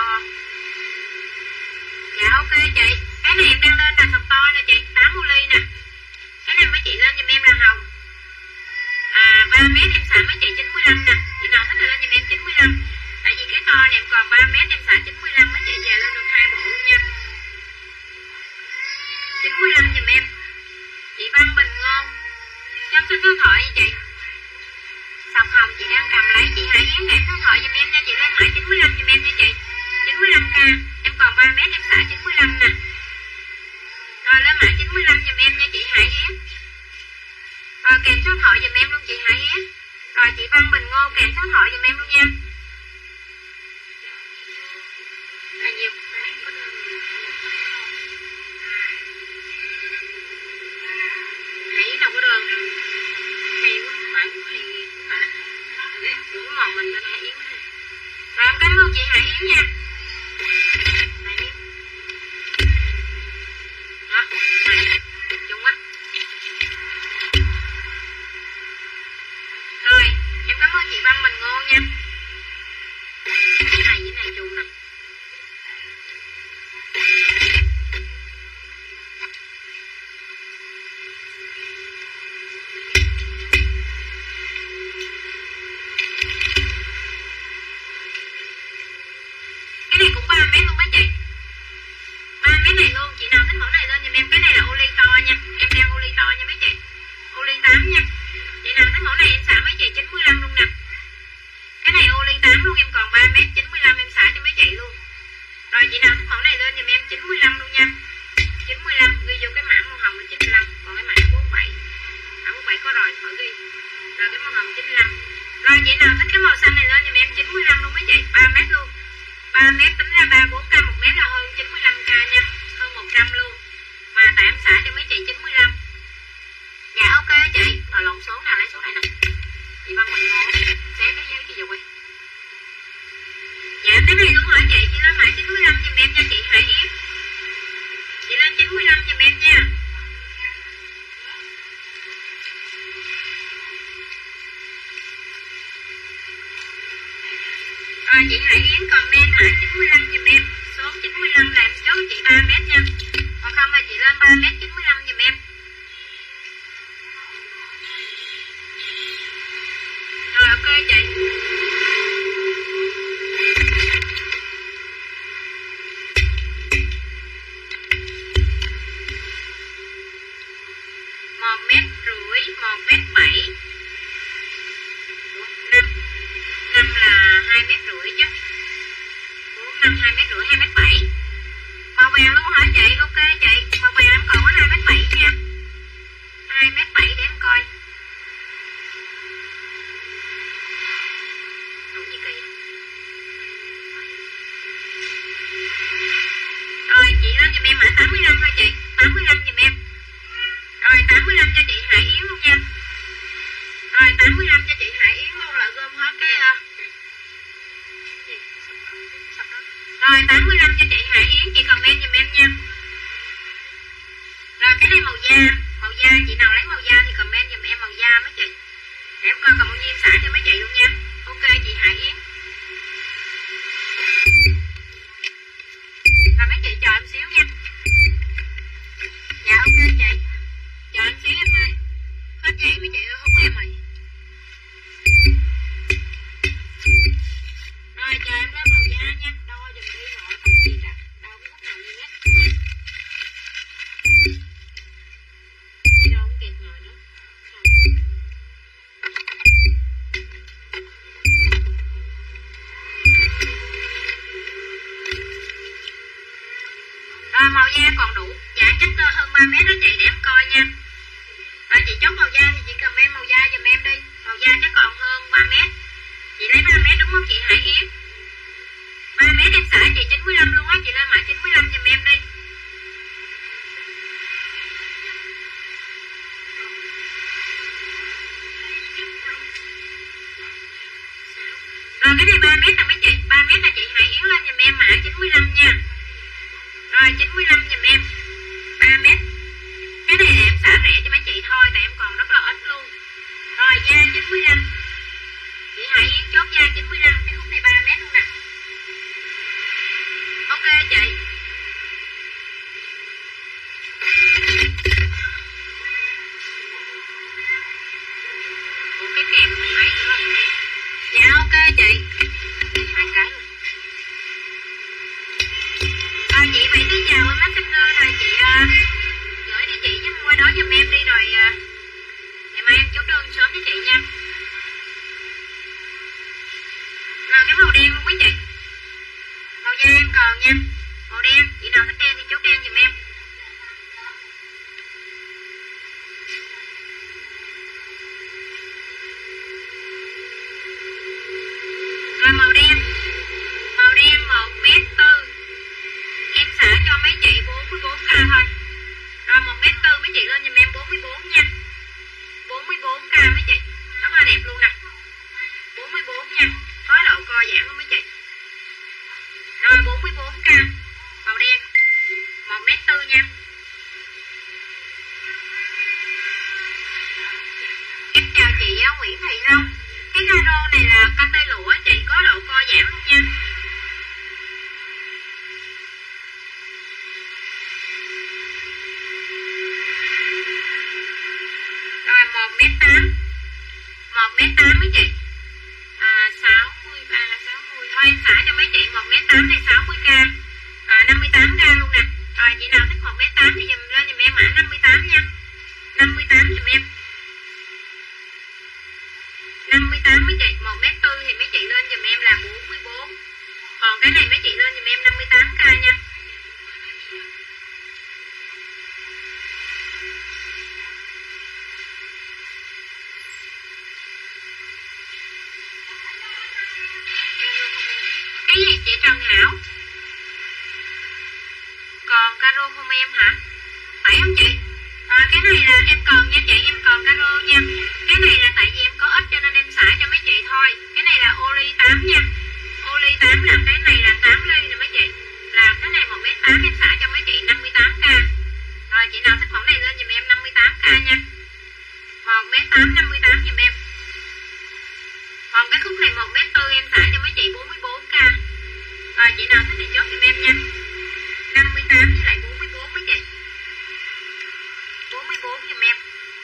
Dạ ok chị. Cái này em đang lên là sọc to nè chị. 8 ô ly nè. Cái này mấy chị lên giùm em là hồng. 3 m em xả mấy chị 95 nè. Chị nào thích thì lên giùm em 95. Tại vì cái to này em còn 3 m em xả 95. Mấy chị về lên được 2 bộ luôn nha. 95 giùm em. Chị Văn Bình Ngô cho em xin số điện thoại nha chị. Sọc hồng chị đang cầm lấy. Chị hãy nhắn em số điện thoại giùm em nha. Chị lên mã 95 giùm em nha chị. 95k. Em còn 3 m em xả 95 nè. Rồi lên mã 95 giùm em nha chị Hải Yến. Rồi kèm số điện thoại giùm em luôn chị Hải Yến. Rồi chị Văn Bình Ngô kèm số điện thoại giùm em luôn nha. Là nhiều có đơn Hải Yến đâu có đơn. Hay quá, phải cũng hay cũng hả. Cũng một mình cho Hải Yến. Rồi em cảm ơn chị Hải Yến nha. Hải Yến. Đó, này, chung quá. Rồi, em cảm ơn chị Văn Bình Ngô nha. Cái này với này chung nè. em. Cái này là ô ly to nha, em đeo ô ly to nha mấy chị. Ô ly 8 nha. Chị nào thích mẫu này em xả mấy chị 95 luôn nè. Cái này ô ly 8 luôn, em còn 3m95 em xả cho mấy chị luôn. Rồi chị nào thích mẫu này lên giùm em 95 luôn nha. 95 ghi vô cái mã màu hồng là 95, còn cái mã 47. Mã 47 có rồi, khỏi ghi. Rồi cái màu hồng 95. Rồi chị nào thích cái màu xanh này lên giùm em 95 luôn mấy chị, 3m luôn. 3m tính ra 34k 1m là hơn 95k nha, hơn 100 luôn. Mà tại em xả cho mấy chị 95. Dạ ok chị. Rồi lộn số nào lấy số này nè. Chị Văn Quỳnh Ngô xé cái giấy kia rồi quay. Dạ cái này luôn hả chị? Chị lên mã 95 giùm em nha chị Hải Yến. Chị lên 95 giùm em nha. Rồi chị Hải Yến comment mã 95 giùm em. Số 95 là em chốt chị 3m nha. Còn không là chị lên 3m 95 giùm em. Rồi ok chị. Một mét rưỡi, 1m7. Năm là 2m50 chứ. 4, 5, 2m50, 2m7. Màu vàng luôn hả chị? Ok chị. Màu vàng em còn có 2m7 nha. 2m7 để em coi. Đồ gì kỳ. Rồi chị lên giùm em mã 85 thôi chị. 85 giùm em. Rồi 85 cho chị Hải Yến luôn nha. Rồi 85 cho chị Hải Yến luôn là gom hết cái Rồi 85 cho chị Hải Yến, chị comment giùm em nha. Rồi cái này màu da. Màu da chị nào lấy màu da thì comment giùm em màu da mấy chị. Để em coi còn bao nhiêu em xả cho mấy chị luôn nha. Ok chị Hải Yến. Rồi mấy chị chờ em xíu nha. Dạ ok chị. Chờ em xíu em ơi. Hết giấy mấy chị ơi, hút em rồi. Rồi chờ em lên màu da nha. Đo dùm đi ngồi tầm gì cả. Đo cái khúc nào nhanh nhất. Đi đâu không kịp ngồi nữa. Rồi màu da còn đủ. Dạ chắc hơn 3m đó chị, để em coi nha. Rồi chị chốt màu da thì chị comment màu da giùm em đi. Màu da chắc còn hơn 3m. Chị lấy 3m đúng không chị Hải Yến? 3m em xả chị 95 luôn á. Chị lên mã 95 giùm em đi. Rồi cái này 3m nè mấy chị. 3m là chị Hải Yến lên giùm em mã 95 nha. Rồi 95 giùm em. 3m. Cái này em xả rẻ cho mấy chị thôi, tại em còn rất là ít luôn. Rồi da 95. Chị Hải Yến chốt da 95. Cái khúc này 3m luôn nè. Ok chị. Ủa cái kèm mình lấy nữa. Dạ ok chị. Hai cái luôn. Rồi chị phải tới chào em Messenger rồi chị gửi địa chỉ giúp qua đó giùm em đi rồi ngày mai em chốt đơn sớm với chị nha. Rồi cái màu đen luôn quý chị. Màu da em còn nha. Màu đen, chị nào thích đen thì chốt đen giùm em. Rồi màu đen. Màu đen 1m4. Em xả cho mấy chị 44k thôi. Rồi 1m4 mấy chị lên giùm em 44 nha. 44k mấy chị. Rất là đẹp luôn nè. 44 nha. Có độ co giãn không mấy chị. Rồi 44k. Màu đen 1m4 nha. Em chào chị Nguyễn Thị Long. Cái garo này là cate lụa chị, có độ co giãn luôn nha. Rồi 1m8. 1m8 mấy chị. 60 thôi em xả cho mấy chị 1m8 này 60k. 58k luôn nè. Rồi chị nào thích 1m8 thì dùm lên dùm em mã 58 nha. 58 dùm em. 58 mấy chị, 1m4 thì mấy chị lên dùm em là 44. Còn cái này mấy chị lên dùm em 58k nha. Cái gì chị Trần Hảo? Còn caro không em hả? Phải không chị? Cái này là em còn nha chị, em còn caro nha. Cái này là tại vì em có ít cho nên em xả cho mấy chị thôi. Cái này là Oli 8 nha. Oli 8 là cái này là 8 ly nè mấy chị. Là cái này 1m8 em xả cho mấy chị 58k. Rồi chị nào thích mẫu này lên dùm em 58k nha. 1m8 58 dùm em. Còn cái khúc này 1m4 em xả cho mấy chị 44k. Rồi chị nào thích thì chốt dùm em nha. 58 với lại 44 mấy chị. 44 dùm em.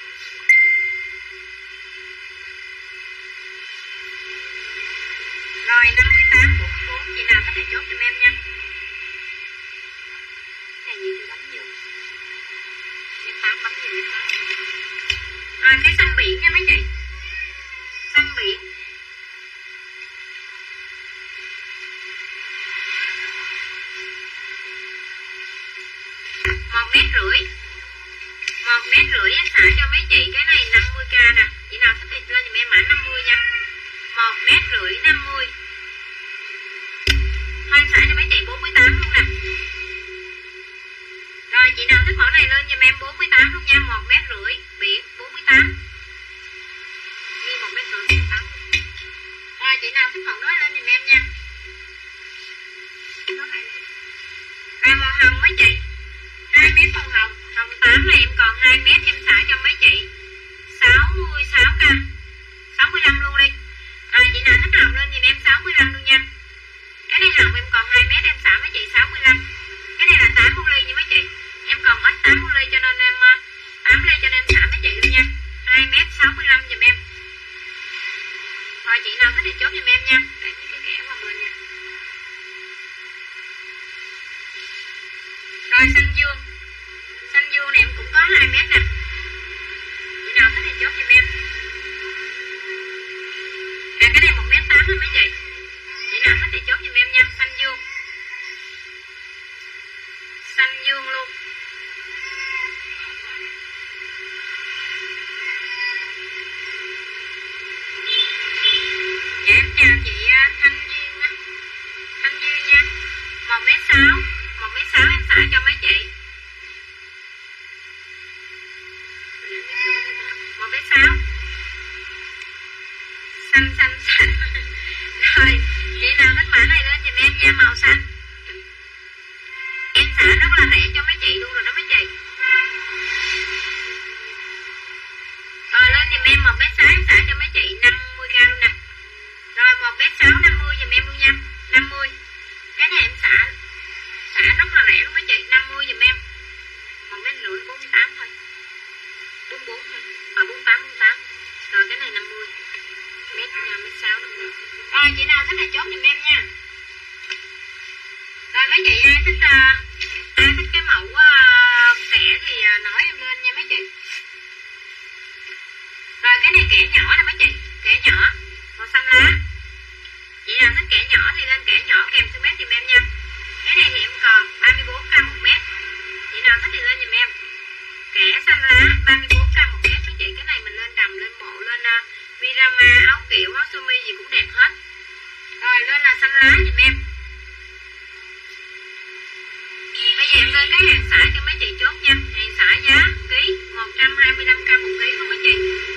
Rồi 58 44 chị nào thích thì chốt dùm em nha. Này gì thì bấm nhiều. Cái 8 bấm nhiều cái 8. Rồi cái xanh biển nha mấy chị. Xanh biển. 1m50. 1m50 em xả cho mấy chị cái này 50k nè. Chị nào thích thì lên dùm em mã 50 nha. 1m50 50. Thôi em xả cho mấy chị 48 luôn nè. Rồi chị nào thích mẫu này lên dùm em 48 luôn nha. 1m50 biển 48. Ghi 1m50 48. Rồi chị nào thích mẫu đó lên dùm em nha. Rồi màu hồng mấy chị. 2m màu hồng. Hồng 8 này em còn 2m em xả cho mấy chị 66k. 65 luôn đi. Rồi chị nào thích hồng lên dùm em 65 luôn nha. Cái này hồng em còn 2m em xả mấy chị 65. Cái này là 8 ly nha mấy chị. Em còn ít 8 ly cho nên em 8 ly cho nên em xả mấy chị luôn nha. 2m 65 dùm em. Rồi chị nào thích thì chốt dùm em nha. Để cái kẻ qua bên nha. Rồi xanh dương. Xanh dương này em cũng có 2m nè. Chị nào thích thì chốt dùm em. Cái này 1m8 thôi mấy chị. Chị nào thích thì chốt dùm em nha. Xanh dương. Xanh dương luôn. Dạ em chào chị Thanh Duyên á. Thanh Duyên nha. 1m6. 1m6 em xả cho mấy chị. 1m6. Xanh xanh xanh. Rồi chị nào thích mã này lên dùm em nha. Màu xanh. Em xả rất là rẻ cho mấy chị luôn rồi đó mấy chị. Rồi lên dùm em 1m6 em xả cho mấy chị 50k luôn nè. Rồi 1m6 50 dùm em luôn nha. 50. Cái này em xả rất là rẻ luôn mấy chị. 50 dùm em. 1m50 48 thôi. 44 thôi. 48 48. Rồi cái này 50. Mét 6 50. Rồi chị nào thích này chốt dùm em nha. Rồi mấy chị ai thích cái mẫu kẻ thì nói em lên nha mấy chị. Rồi cái này kẻ nhỏ nè mấy chị. Kẻ nhỏ màu xanh lá. Chị nào thích kẻ nhỏ thì lên kẻ nhỏ kèm số mét dùm em nha. Cái này thì em còn 34k 1m. Chị nào thích thì lên dùm em. Kẻ xanh lá 34k 1m mấy chị. Cái này mình lên đầm lên bộ lên Virama áo kiểu áo sơ mi gì cũng đẹp hết. Rồi lên là xanh lá dùm em. Bây giờ em lên cái hàng xả cho mấy chị chốt nha. Hàng xả giá ký 125k 1 ký luôn mấy chị.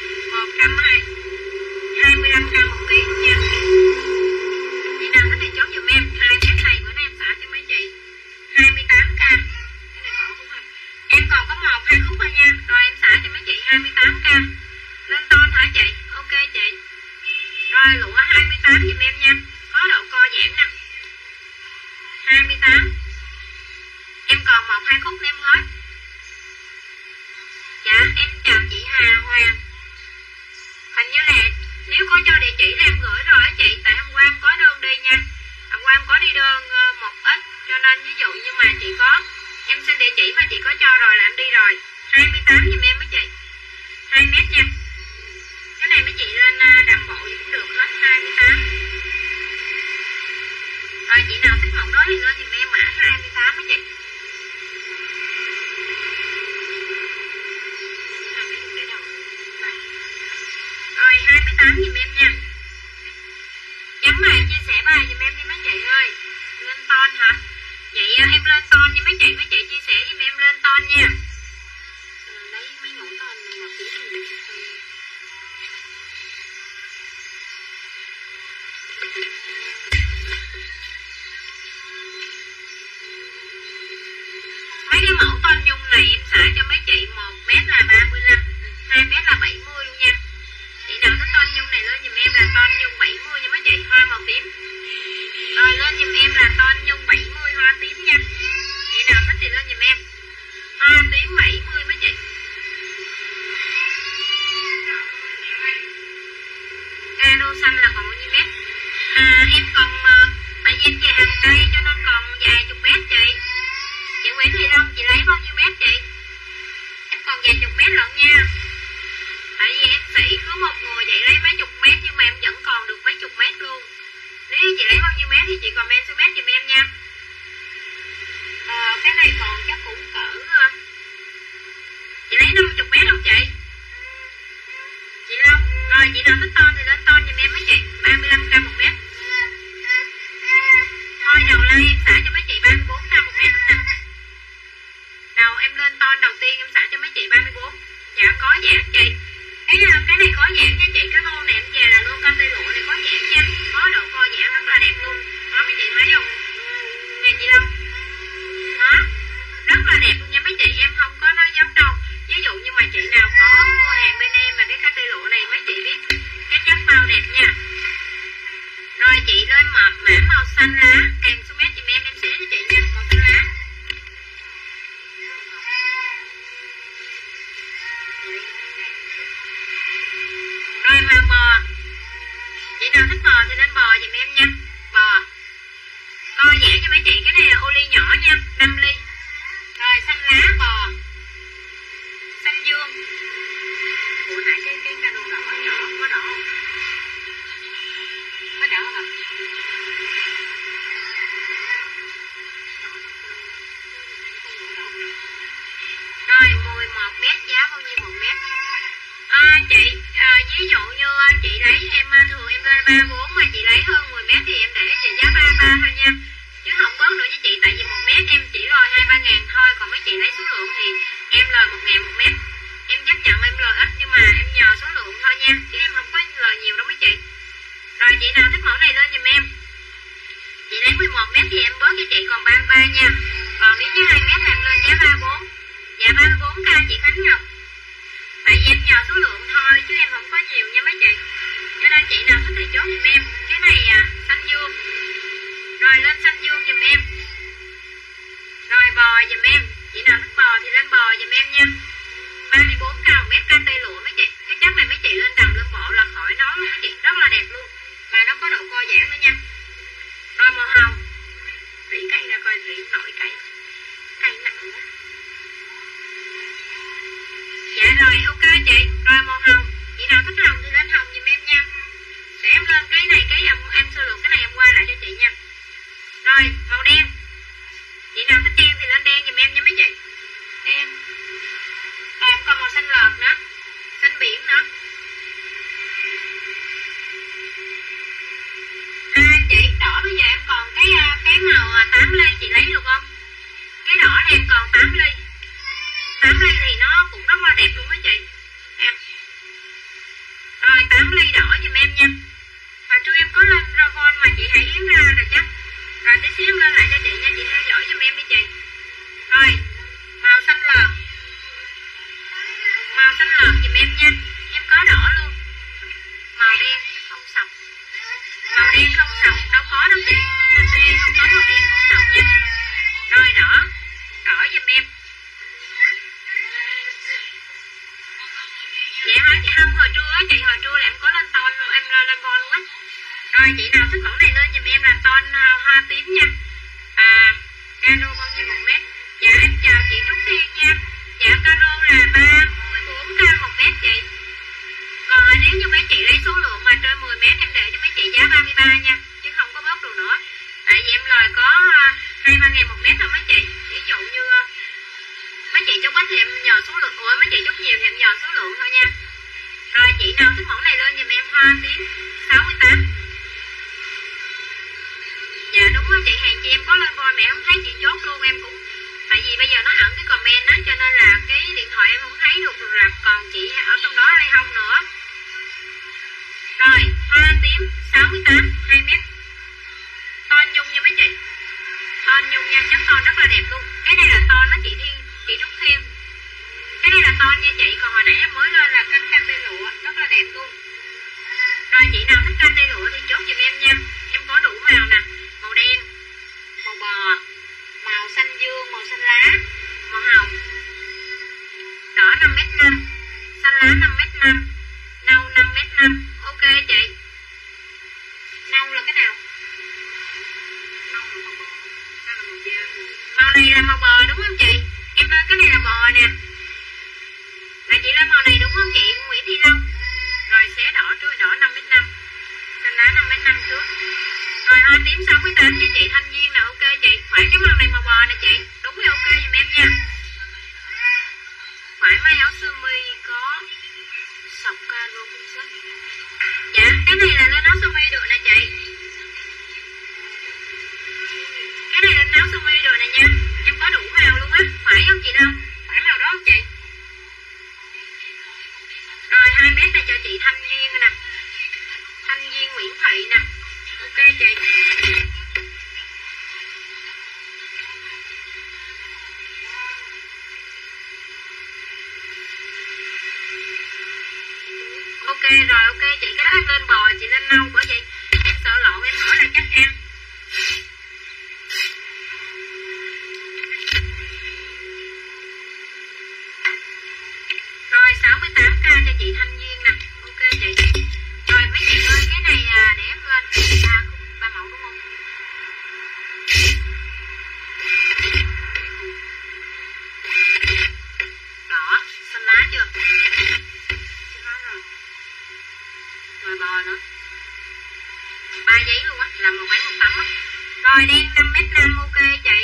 125k 1 ký luôn nha. Chị nào thích thì chốt dùm em. 2m này bữa nay em xả cho mấy chị 28k. Cái này còn khúc hả? Em còn có 1-2 khúc thôi nha. Rồi em xả cho mấy chị 28k. Lên ton hả chị? Ok chị. Rồi lụa 28 dùm em nha. Có độ co giãn nè. 28. Em còn 1-2 khúc em hết. Dạ em chào chị Hà Hoàng. Hình như là nếu có cho địa chỉ là em gửi rồi á chị. Tại hôm qua em có đơn đi nha. Hôm qua em có đi đơn một ít. Cho nên ví dụ như mà chị có Em xin địa chỉ mà chị có cho rồi là em đi rồi. 28 giùm em mấy chị. 2 mét nha. Cái này mấy chị lên đầm bộ gì cũng được hết. 28. Rồi chị nào thích mẫu đó thì lên giùm em mã 28 mấy chị. Rồi 28 giùm em nha. Nhắn bài chia sẻ bài giùm em đi mấy chị ơi. Lên ton hả? Vậy em lên ton nha mấy chị chia sẻ giùm em lên ton nha. Lấy mấy mẫu ton mà tí mình mấy cái mẫu ton nhung này em xả cho mấy chị 1 mét là 35, 2 mét là 70 luôn nha. Chị nào thích ton nhung này lên giùm em là ton nhung 70 nha mấy chị, hoa màu tím. Rồi lên giùm em là ton nhung 70 hoa tím nha. Chị nào thích thì lên giùm em. Hoa tím 70 mấy chị. Caro xanh là còn bao nhiêu mét? Em còn tại vì em về hàng Tây cho nên còn vài chục mét chị. Chị Nguyễn Thị Long chị lấy bao nhiêu mét chị? Em còn vài chục mét lận nha. Tại vì em sĩ cứ một người vậy lấy mấy chục mét nhưng mà em vẫn còn được mấy chục mét luôn. Nếu chị lấy bao nhiêu mét thì chị comment số mét giùm em nha. Cái này còn chắc cũng cỡ chị lấy 50 mét không chị? Chị Long. Rồi chị nào thích ton thì lên ton giùm em mấy chị. 35k 1 mét. Thôi đầu lai em xả cho mấy chị 34k 1 mét luôn nè. Đầu em lên ton đầu tiên em xả cho mấy chị 34. Dạ có giãn chị. Cái này có giãn nha chị. Cái lô này em về là lô canh tây lụa này có giãn nha. Có độ co giãn rất là đẹp luôn. Đó mấy chị thấy không? Nghe chị Long. Đó. Rất là đẹp luôn nha mấy chị. Em không có nói dốc đâu. Ví dụ như mà chị nào có mua hàng bên em mà cái canh tây lụa này mấy chị biết cái chất bao đẹp nha. Rồi chị lên mã màu xanh lá kèm số mét giùm em sẽ cho chị nha. Màu xanh lá. Rồi màu bò. Chị nào thích bò thì lên bò giùm em nha. Bò. Co giãn cho mấy chị. Cái này là ô ly nhỏ nha. 5 ly. Rồi xanh lá bò. Xanh dương. Ủa nãy cái cano đỏ nhỏ có đỏ không? Có đỏ hả? Rồi 11 mét giá bao nhiêu 1 mét? Chị ví dụ như chị lấy em thường em lên 34 mà chị lấy hơn 10 mét thì em để chị giá 33 thôi nha. Chứ không bớt nữa với chị tại vì 1 mét em chỉ lời 2-3 ngàn thôi. Còn mấy chị lấy số lượng thì em lời 1 ngàn 1 mét. Em chấp nhận em lời ít nhưng mà em nhờ số lượng thôi nha. Chứ em không có lời nhiều đâu mấy chị. Rồi chị nào thích mẫu này lên giùm em. Chị lấy 11 mét thì em bớt cho chị còn 33 nha. Còn nếu như 2 mét thì em lên giá 34. Dạ 34k chị Khánh Ngọc. Tại vì em nhờ số lượng thôi chứ em không có nhiều nha mấy chị. Cho nên chị nào thích thì chốt giùm em. Cái này xanh dương. Rồi lên xanh dương giùm em. Rồi bò giùm em. Chị nào thích bò thì lên bò giùm em nha. 34k 1 mét canh tây lụa mấy chị. Cái chất này mấy chị lên đầm lên bộ là khỏi nói luôn mấy chị. Rất là đẹp luôn. Mà nó có độ co giãn nữa nha. Rồi màu hồng. Rỉ cây ra coi rỉ nổi cây. Cây nặng quá. Dạ rồi ok chị. Rồi màu hồng. Chị nào thích hồng thì lên hồng giùm em nha. Để em lên cái này cái em sơ lược cái này em qua lại cho chị nha. Rồi màu đen. Chị nào thích đen thì lên đen giùm em nha mấy chị. Đen. Em còn màu xanh lợt nữa. Xanh biển nữa. Chị đỏ bây giờ em còn cái màu 8 ly chị lấy được không? Cái đỏ này em còn 8 ly. 8 ly thì nó cũng rất là đẹp luôn á chị. Em. Rồi 8 ly đỏ giùm em nha. Hồi trưa em có lên Ravon mà chị hãy yến ra rồi chắc. Rồi tí xíu em lên lại cho chị nha. Chị theo dõi giùm em đi chị. Rồi màu xanh lợt. Màu xanh lợt giùm em nha. Em có đỏ luôn. Màu đen không sọc. Màu đen không sọc. Đâu có đâu chị. Không có màu đen không sọc nha. Rồi đỏ. Đỏ giùm em. Dạ hả chị không hồi trưa á chị. Hồi trưa là em có lên ton luôn. Em lên von luôn á. Rồi chị nào thích mẫu này lên giùm em là ton hoa tím nha. Caro bao nhiêu 1 mét? Dạ em chị Trúc Thiên nha. Dạ caro là 34k 1 mét chị. Còn nếu như mấy chị lấy số lượng mà trên 10 mét em để cho mấy chị giá 33 nha, chứ không có bớt được nữa. Tại vì em lời có 2-3 ngàn 1 mét thôi mấy chị. Ví dụ như mấy chị chốt ít thì em nhờ số lượng, mấy chị chốt nhiều thì em nhờ số lượng thôi nha. Rồi chị nào thích mẫu này lên giùm em hoa tím 68. Dạ đúng rồi chị, hàng chị em có lên voi mà em không thấy chị chốt luôn, em cũng tại vì bây giờ nó ẩn cái comment á, cho nên là cái điện thoại em không thấy được rập, còn chị ở trong đó hay không nữa. Rồi hoa tím 68 2 mét, ton nhung nha mấy chị, ton nhung nha, chất ton rất là đẹp luôn. Cái này là ton đó chị Thiên, chị Trúc Thiên, cái này là ton nha chị. Còn hồi nãy em mới lên là canh tây lụa rất là đẹp luôn. Rồi chị nào thích canh tây lụa thì chốt giùm em nha, em có đủ màu nè, màu đen, màu bò, màu xanh dương, màu xanh lá, màu hồng, đỏ 5m5, xanh lá 5m5, nâu 5m5. Ok chị. Nâu là cái nào? Nâu là màu bò, hay là màu da? Màu này là màu bò đúng không chị? Em ơi cái này là bò nè. Là chị lên màu này đúng không chị Nguyễn Thị Long? Rồi xé đỏ trước, đỏ 5m5, xanh lá 5m5 trước. Rồi hoa tím 68 cho chị Thanh Duyên nè. Ok chị, phải cái màu này màu bò nè chị, đúng rồi, ok giùm em nha. Phải may áo sơ mi có sọc caro cung sách. Dạ cái này là lên áo sơ mi được nè chị, cái này lên áo sơ mi được nè nha, em có đủ màu luôn á. Phải không chị Long? Phải màu đó không chị? Rồi 2 mét này cho chị Thanh Duyên nè, Thanh Duyên Nguyễn Thị nè. Ok chị. Ok rồi, ok chị, cái đó em lên bò, chị lên nâu, bởi vậy em sợ lộn, em hỏi là chắc ăn. Rồi 68k cho chị Thanh Duyên nè. Ok chị. Rồi mấy chị ơi cái này để em lên ba mẫu đúng không? Đỏ, xanh lá chưa? Rồi bò nữa, 3 giấy luôn á, là một mấy một tấm á. Rồi đen 5m5. Ok chị,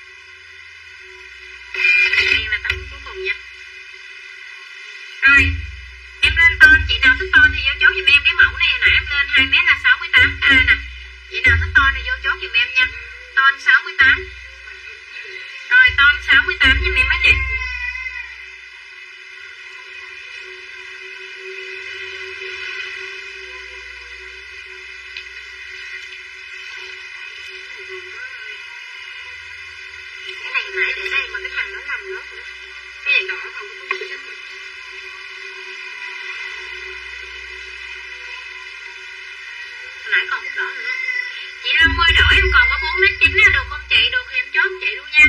đen là tấm cuối cùng nha. Rồi em lên ton, chị nào thích ton thì vô chốt giùm em cái mẫu này. Nãy em lên 2 mét là 68k nè, chị nào thích ton thì vô chốt giùm em nha. Ton 68. Rồi ton 68 giùm em mấy chị. Cái này nãy để đây mà cái thằng nó nằm lớp nữa. Cái này đỏ không có chất. Nãy còn hút đỏ nữa. Chị Long ơi đỏ em còn có 4m9 là được không chị? Được thì em chốt chị luôn nha.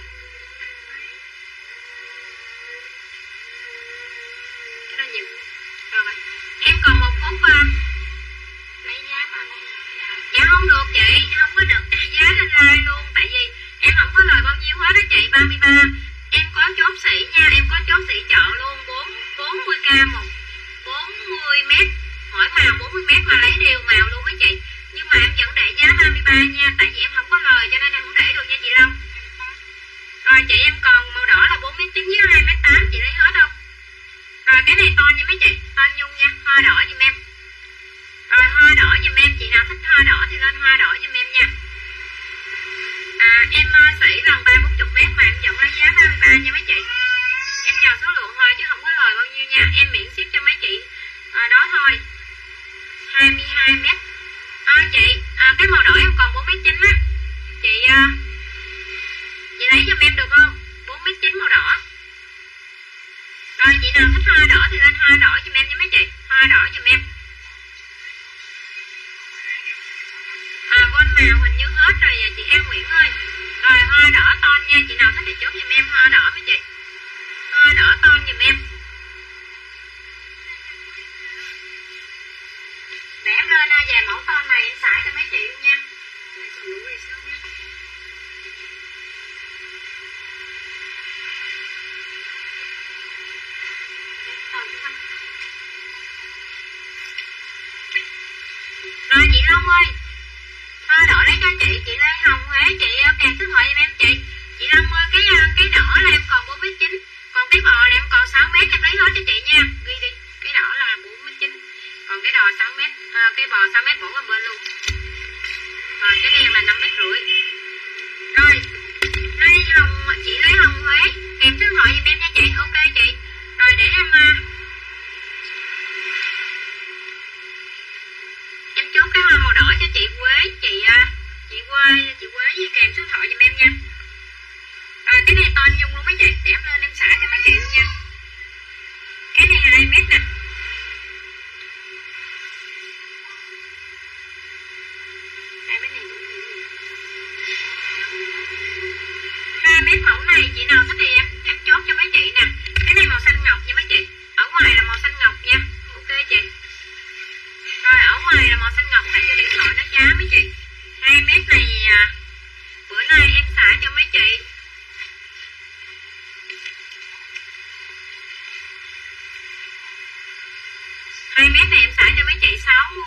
Cái đó nhiều. Rồi em còn 1 phút lấy giá bao nhiêu? Dạ không được chị, không có được giá lên like luôn. Tại vì em không có lời bao nhiêu hết đó chị. 33 em có chốt sỉ nha, em có chốt sỉ chợ luôn. 40k 40m, mỗi màu 40m mà lấy đều màu luôn á chị. Nhưng mà em vẫn để giá 33 nha, tại vì em không có lời cho nên em không để được nha chị Long. Rồi chị em còn màu đỏ là 4m9 với 2m8, chị lấy hết không? Rồi cái này to nha mấy chị, to nhung nha, hoa đỏ giùm em. Rồi hoa đỏ giùm em, chị nào thích hoa đỏ thì lên hoa đỏ giùm em nha. Em sỉ lần 30-40m mà em vẫn lấy giá 33 nha mấy chị. Em nhờ số lượng thôi chứ không có lời bao nhiêu nha, em miễn ship cho mấy chị đó thôi. 22m. Chị cái màu đỏ em còn 4m9 á, chị lấy giùm em được không? 4m9 màu đỏ. Rồi chị nào thích hoa đỏ thì lên hoa đỏ giùm em nha mấy chị, hoa đỏ giùm em. Quên màu hình như hết rồi chị An Nguyễn ơi. Rồi hoa đỏ ton nha, chị nào thích thì chốt giùm em hoa đỏ mấy chị, hoa đỏ ton giùm em. Để em lên vài mẫu ton này em xài cho mấy chị luôn nha. Long ơi, thôi đỏ lấy cho chị Lê Hồng Huế, chị kèm số thoại giùm em chị Long ơi, cái đỏ là em còn 4,9 m, còn cái bò là em còn 6 m, em lấy hết cho chị nha, ghi đi, cái đỏ là 4,9 m, còn cái đò 6 m, cái bò 6 m bỏ qua bên luôn, rồi cái đen là 5,5 m. Rồi chị Lê Hồng Huế kèm số thoại giùm em nha chị. Ok chị, rồi để em chốt cái hoa màu đỏ cho chị Quế, chị Quế với kèm số thoại giùm em nha. Rồi cái này to nhung luôn mấy chị, để em lên em xả cho mấy chị luôn nha. Cái này là 2 m nè. 2 m này 2 m mẫu này chị nào thích thì em chốt cho mấy chị nè. Cái này màu xanh ngọc nha mấy chị, ở ngoài là màu xanh ngọc nha. Ok chị. Rồi ở ngoài là màu xanh ngọc, tại cho điện thoại nó chá mấy chị. 2 m này bữa nay em xả cho mấy chị 2 m này em xả cho mấy chị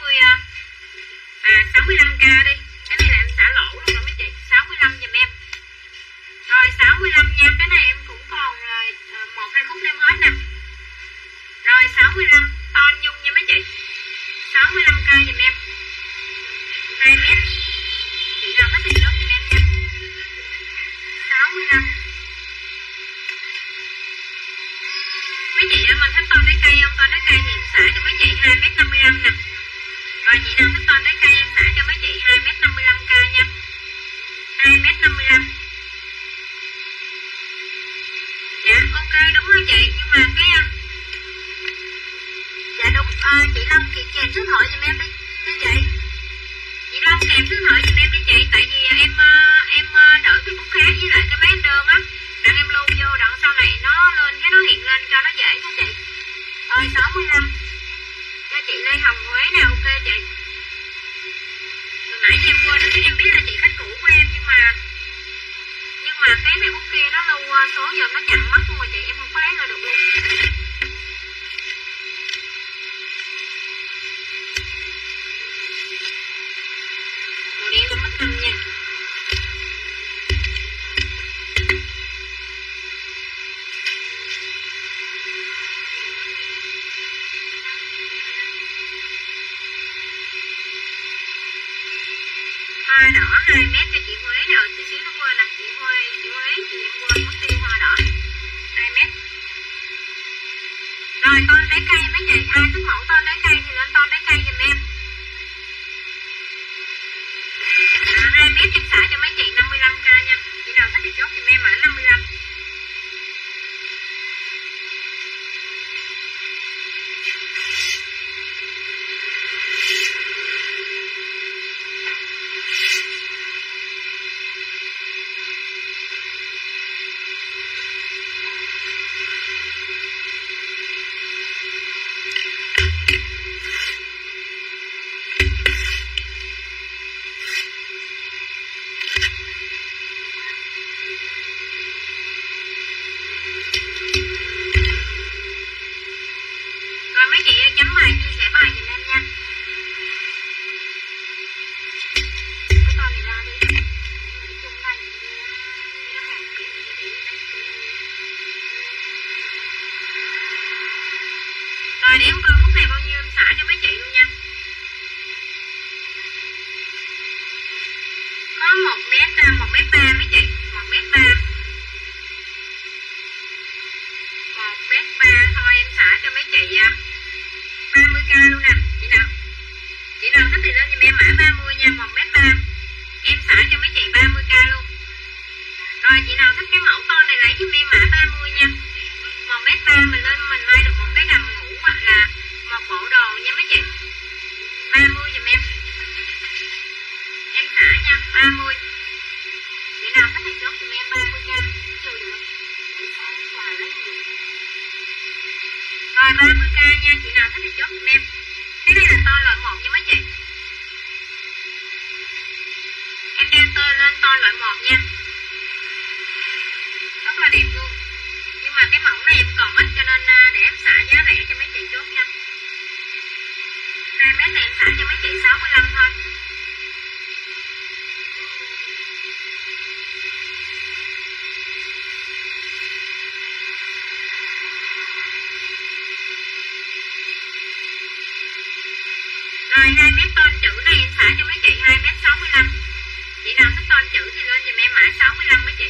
65k đi. Cái này là em xả lỗ luôn rồi mấy chị, 65 giùm em. Rồi 65 nha, cái này em cũng còn 1-2 khúc em hết nè. Rồi 65 to nhung nha mấy chị, 65k giùm em. 2 m. Chị nào thích thì chốt giùm em nha. 65. Mấy chị mình thích to trái cây không? To trái cây thì em xả cho mấy chị 2m55 nè. Rồi chị nào thích to trái cây em xả cho mấy chị 2m55k nha. 2m55. Dạ ok đúng rồi chị, nhưng mà cái dạ đúng, chị Long chị kèm số thoại giùm em đi chị. Chị Long kèm số thoại giùm em đi chị, tại vì em đổi Facebook khác với lại cái bán đơn á, đặng em lưu vô, đặng sau này nó lên cái nó hiện lên cho nó dễ nha chị. Rồi 65 cho chị Lê Hồng Huế nè. Ok chị. Hồi nãy em quên, em biết là chị khách cũ của em, nhưng mà cái Facebook kia nó lưu số giờ nó chặn mất luôn rồi chị, em không có lấy ra được luôn. Màu đen nó mất 5 nha. Hoa đỏ 2 m cho chị Huế nè, tí xíu nó quên nè, chị Huế chị em quên mất tiêu hoa đỏ 2 m. Rồi con trái cây mấy chị, ai thích mẫu con trái cây thì lên con trái cây giùm em. 2 m em xả cho mấy chị 55k nha. Chị nào thích thì chốt giùm em mã 55. Rồi mấy chị chấm bài chia sẻ bài giùm em nha. Cái con này ra đi. Chung này. Nó hàng kỹ để đấy. Rồi để em coi phút này bao nhiêu em xả cho mấy chị luôn nha. Có 1m3 mấy chị, 1m3. 1m3 thôi em xả cho mấy chị 30k luôn nè. Chị nào thích thì lên giùm em mã 30 nha, 1m3. Em xả cho mấy chị 30k luôn. Rồi chị nào thích cái mẫu con này lấy giùm em mã 30 nha. 1m3 mình lên mình may được một cái đầm ngủ hoặc là một bộ đồ nha mấy chị. 30 giùm em. Em xả nha, 30. Chị nào thích thì chốt giùm em 30k. Rồi 30k nha, chị nào thích thì chốt giùm em. Cái này là to loại 1 nha mấy chị. Em đang tơ lên to loại 1 nha. Rất là đẹp luôn. Nhưng mà cái mẫu này em còn ít cho nên để em xả giá rẻ cho mấy chị chốt nha. 2 m này em xả cho mấy chị 65 thôi. 2 mét ton chữ này em xả cho mấy chị 2m65. Chị nào thích ton chữ thì lên giùm em mã 65 mấy chị.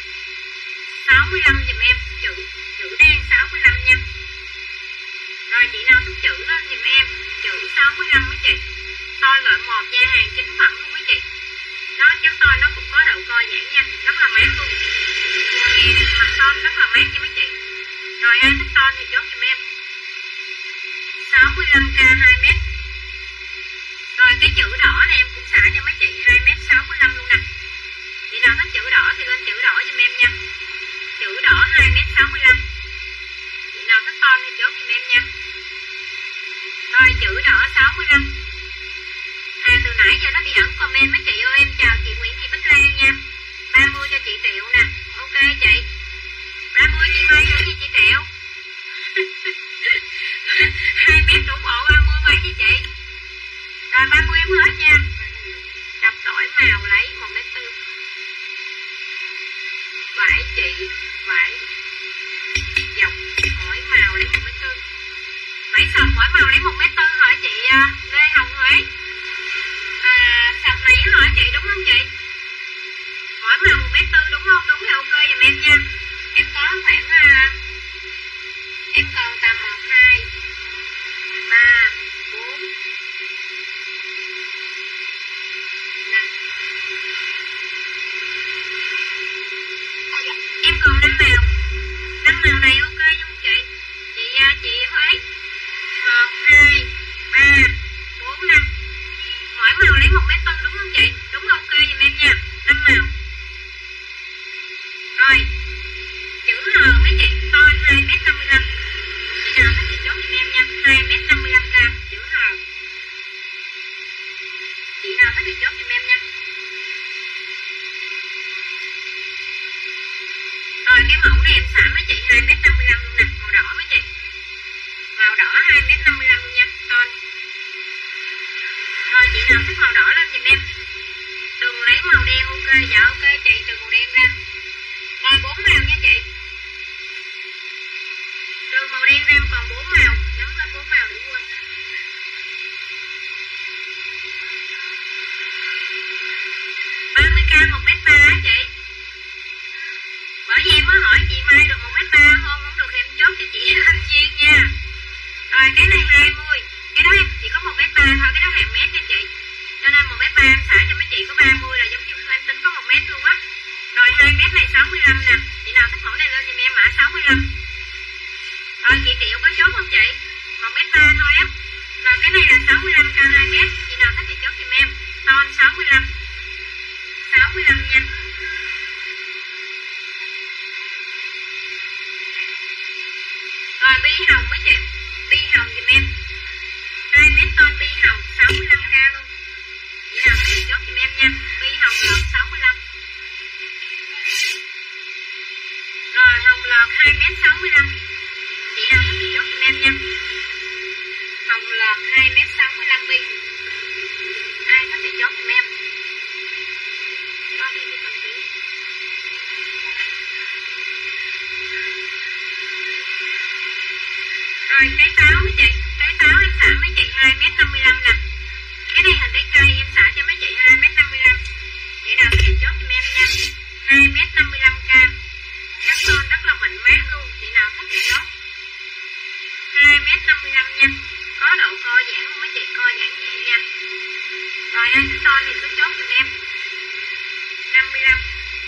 65 giùm em, chữ đen 65 nha. Rồi chị nào thích chữ lên giùm em, chữ 65 mấy chị. Toi loại 1 nha, hàng chính phẩm luôn mấy chị. Nó chắc toi nó cũng có độ co giãn nha, rất là mát luôn. Mùa hè này mặc ton rất là mát cho mấy chị. Rồi ai thích ton thì chốt giùm em. 65k 2m. Rồi cái chữ đỏ này em cũng xả cho mấy chị 2m65 luôn nè. Chị nào thích chữ đỏ thì lên chữ đỏ giùm em nha. Chữ đỏ 2m65. Chị nào thích ton thì chốt giùm em nha. Rồi chữ đỏ 65. Từ nãy giờ nó bị ẩn comment mấy chị ơi. Em chào chị Nguyễn Thị Bích Lan nha. 30 cho chị Triệu nè. Ok chị. 30 chị Mai cho chị Triệu. 2 mét đủ bộ 30 mấy chị chị. Rồi 30 em hết nha. Cặp đổi màu lấy 1m4. Vải chị, vải dọc mỗi màu lấy 1m4. Vải sọc mỗi màu lấy 1m4 hỏi chị Lê Hồng Huế. Sọc này hỏi chị đúng không chị? Mỗi màu 1m4 đúng không? Đúng thì ok giùm em nha. Em có khoảng em còn tầm 1, 2, 3, 4, 5. Em còn 5 màu. 5 màu này ok không chị? Chị Huế. 1, 2, 3, 4, 5. Mỗi màu lấy 1m4 đúng không chị? Đúng ok giùm em nha. 5 màu. Rồi. Chữ H mấy chị, to 2m55. Chị nào thích thì chốt giùm em nha. 2m55k chữ H. Chị nào thích thì chốt giùm em nha. Rồi cái mẫu này em xả mấy chị 2m55 luôn nè. Màu đỏ mấy chị. Màu đỏ 2m55 luôn nha. Ton. Rồi chị nào thích màu đỏ lên giùm em. Đừng lấy màu đen ok. Dạ ok chị, trừ màu đen ra. Rồi 4 màu nha chị. Trừ màu đen ra còn 4 màu. Nắm lên 4 màu để quên. k 1m3 á chị. Bởi vì em mới hỏi chị Mai được 1m3 không? Không được thì em chốt cho chị Thanh Duyên nha. Rồi cái này 20. Cái đó em chỉ có 1m3 thôi. Cái đó hàng mét nha chị. Cho nên 1m3 em xả cho mấy chị có 30 là giống như em tính có 1m luôn á. Rồi 2m này 65 nè. Chị nào thích mẫu này lên giùm em mã 65. Rồi chị Triệu có chốt không chị? 1m3 thôi á. Rồi cái này là 65k 2m. Chị nào thích thì chốt giùm em. Ton 65. 65 nha. Rồi bi hồng mấy chị. Bi hồng giùm em. 2m ton bi hồng 65k luôn. Chị nào thích thì chốt giùm em nha. Bi hồng lọt 65. Rồi hồng lọt 2m65. Chị nào thích thì chốt giùm em nha. Hồng lọt 2m65 bi. Ai thích thì chốt giùm em. Rồi trái táo mấy chị. Trái táo em xả mấy chị 2m55 nè. Cái này hình trái cây em xả cho mấy chị 2m55. Chị nào thì chốt giùm em nha. 2m55k. Chắc son rất là mịn mát luôn. Chị nào thích thì chốt. 2m55 nha. Có độ co giãn không mấy chị? Co giãn nhẹ nha. Rồi ai thích son thì cứ chốt giùm em. 55.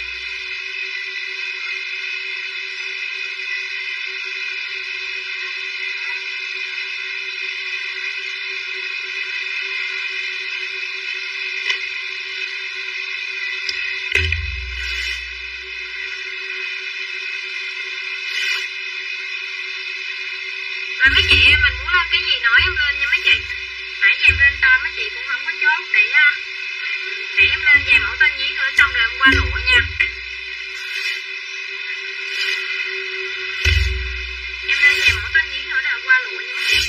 Rồi mấy chị em mình muốn lên cái gì nói em lên nha mấy chị. Nãy giờ em lên to mấy chị cũng không có chốt để em lên vài mẫu tên nhí nữa xong rồi em qua lụa nha. Em lên vài mẫu tên nhí nữa rồi qua lụa nha mấy chị.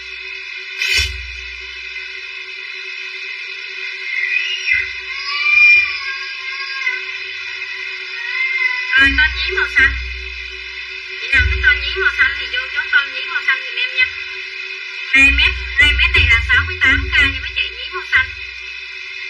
Rồi tên nhí màu xanh. Chị nào thích con nhí màu xanh thì vô chốt con nhí màu xanh giùm em nha. 2m này là 68k nha mấy chị.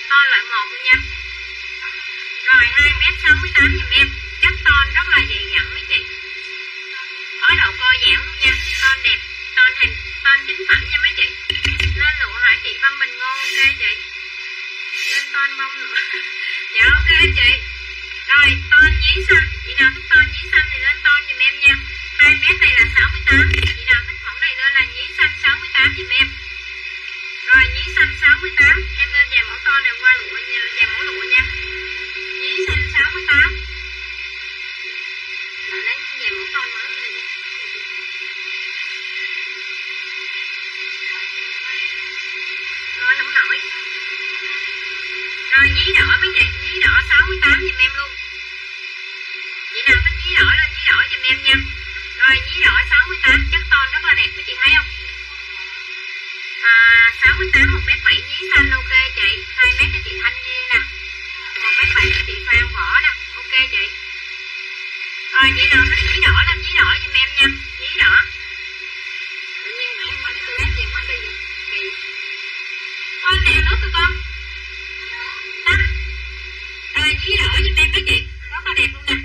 ton loại 1 luôn nha. Rồi 2m68 giùm em, chất ton rất là dày dặn mấy chị, có độ co giãn luôn nha, ton đẹp, ton chính phẩm nha mấy chị. Lên lụa hả chị Văn Bình Ngô? Ok chị. Lên ton bông nữa. Dạ ok chị. Rồi ton nhí xanh, chị nào thích ton nhí xanh thì lên ton giùm em nha. 2m này là 68, chị nào thích mẫu này lên là nhí xanh 68 giùm em. Rồi nhí xanh 68, em lên dàn mẫu ton này qua lụa nha, dàn mẫu lụa nha. Nhí xanh 68. Lại lấy dàn mẫu ton mới này nha. Rồi không nổi. Rồi nhí đỏ mấy chị, nhí đỏ 68 giùm em luôn. Chị nào thích nhí đỏ lên nhí đỏ giùm em nha. Rồi nhí đỏ 68, chất ton rất là đẹp, mấy chị thấy không? 68 1m7 nhí xanh ok chị. 2m cho chị Thanh Duyên nè, 1m7 cho chị Phan Võ nè, ok chị. Rồi chị nào thích nhí đỏ lên nhí đỏ giùm em nha. Nhí đỏ. Tự nhiên nãy em bắt cái toilet gì mất đi vậy? Kỳ. Con đèn nước cho con. Tắt. Rồi nhí đỏ giùm em mấy chị, rất là đẹp luôn nè.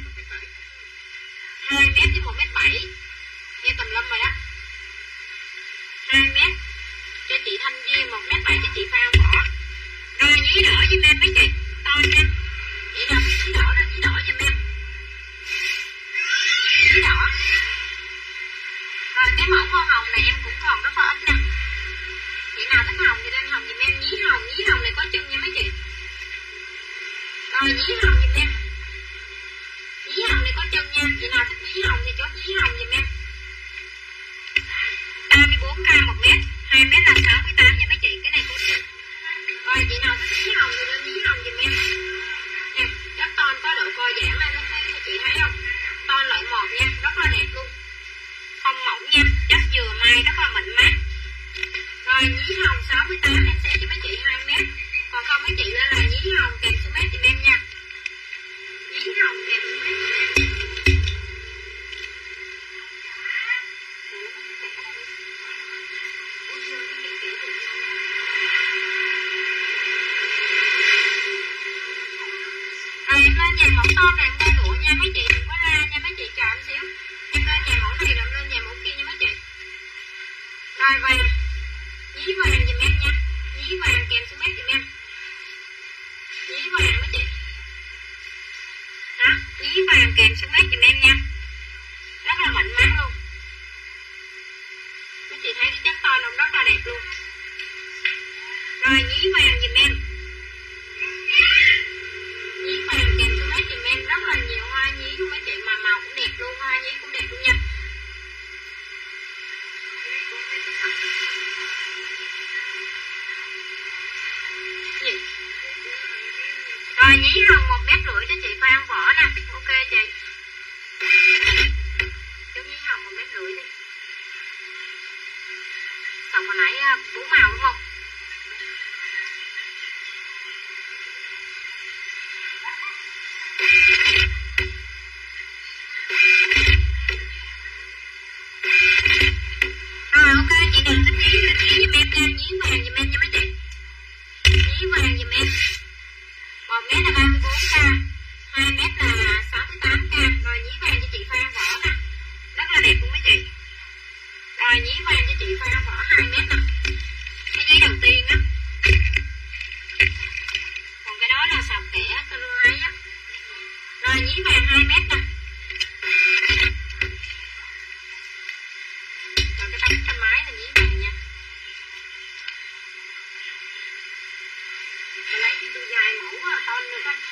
2m với 1m7, nghe tùm lum rồi đó. 2m cho chị Thanh Duyên, 1m7 cho chị Phan Võ. Rồi nhí đỏ giùm em mấy chị, to nha. Chị nào thích nhí đỏ lên nhí đỏ giùm em. Nhí đỏ. Rồi cái mẫu màu hồng này em cũng còn rất là ít nè. Chị nào thích hồng thì lên hồng giùm em. Nhí hồng này có chân nha mấy chị. Rồi nhí hồng giùm em. Nhí hồng này có chân nha. Chị nào thích nhí hồng thì chốt nhí hồng giùm em. 34k 1m, 2m là 68 nha mấy chị, cái này có chân. Rồi chị nào thích nhí hồng thì lên nhí hồng giùm em. Nè, chất ton có độ co giãn lên nó thấy chị thấy không? Ton loại 1 nha, rất là đẹp luôn. Không mỏng nha, chất dừa may rất là mịn mát. Rồi nhí hồng 68 em sẽ cho mấy chị 2m. Còn không mấy chị lên là nhí hồng kèm số mét giùm em nha. Nhí hồng kèm số mét giùm em. Rồi em lên dàn mẫu ton này em qua lụa nha mấy chị, đừng có la nha mấy chị, chờ em xíu. Em lên dàn mẫu này rồi em lên dàn mẫu kia nha mấy chị. Rồi vàng, nhí vàng giùm em nha. Nhí vàng kèm số mét giùm em. Nhí vàng mấy chị. Hả? Nhí vàng kèm số mét giùm em nha. Rất là mịn mát luôn. Mấy chị thấy cái chất ton nó rất là đẹp luôn. Rồi nhí vàng giùm em. Nhí vàng kèm số mét giùm em, rất là nhiều hoa nhí luôn mấy chị, mà màu cũng đẹp luôn, hoa nhí cũng đẹp luôn nha. Rồi nhí hồng 1m50 cho chị Phan Võ nè, ok chị. Chú nhí hồng 1m50 đi. Còn hồi nãy 4 màu đúng không? Rồi ok chị nào thích nhí giùm em nha, nhí vàng giùm em nha mấy chị. Nhí vàng giùm em. 1m là 34k, 2m là 68k. Rồi nhí vàng cho chị Phan Võ nè, rất là đẹp luôn mấy chị. Rồi nhí vàng cho chị Phan Võ 2m nè, cái giấy đầu tiên á. Còn cái đó là sọc kẻ coloray á. Rồi nhí vàng 2m nè. Rồi cái bánh xe máy là nhí vàng nha. Mình lấy cho tôi dài mẫu ton nữa coi.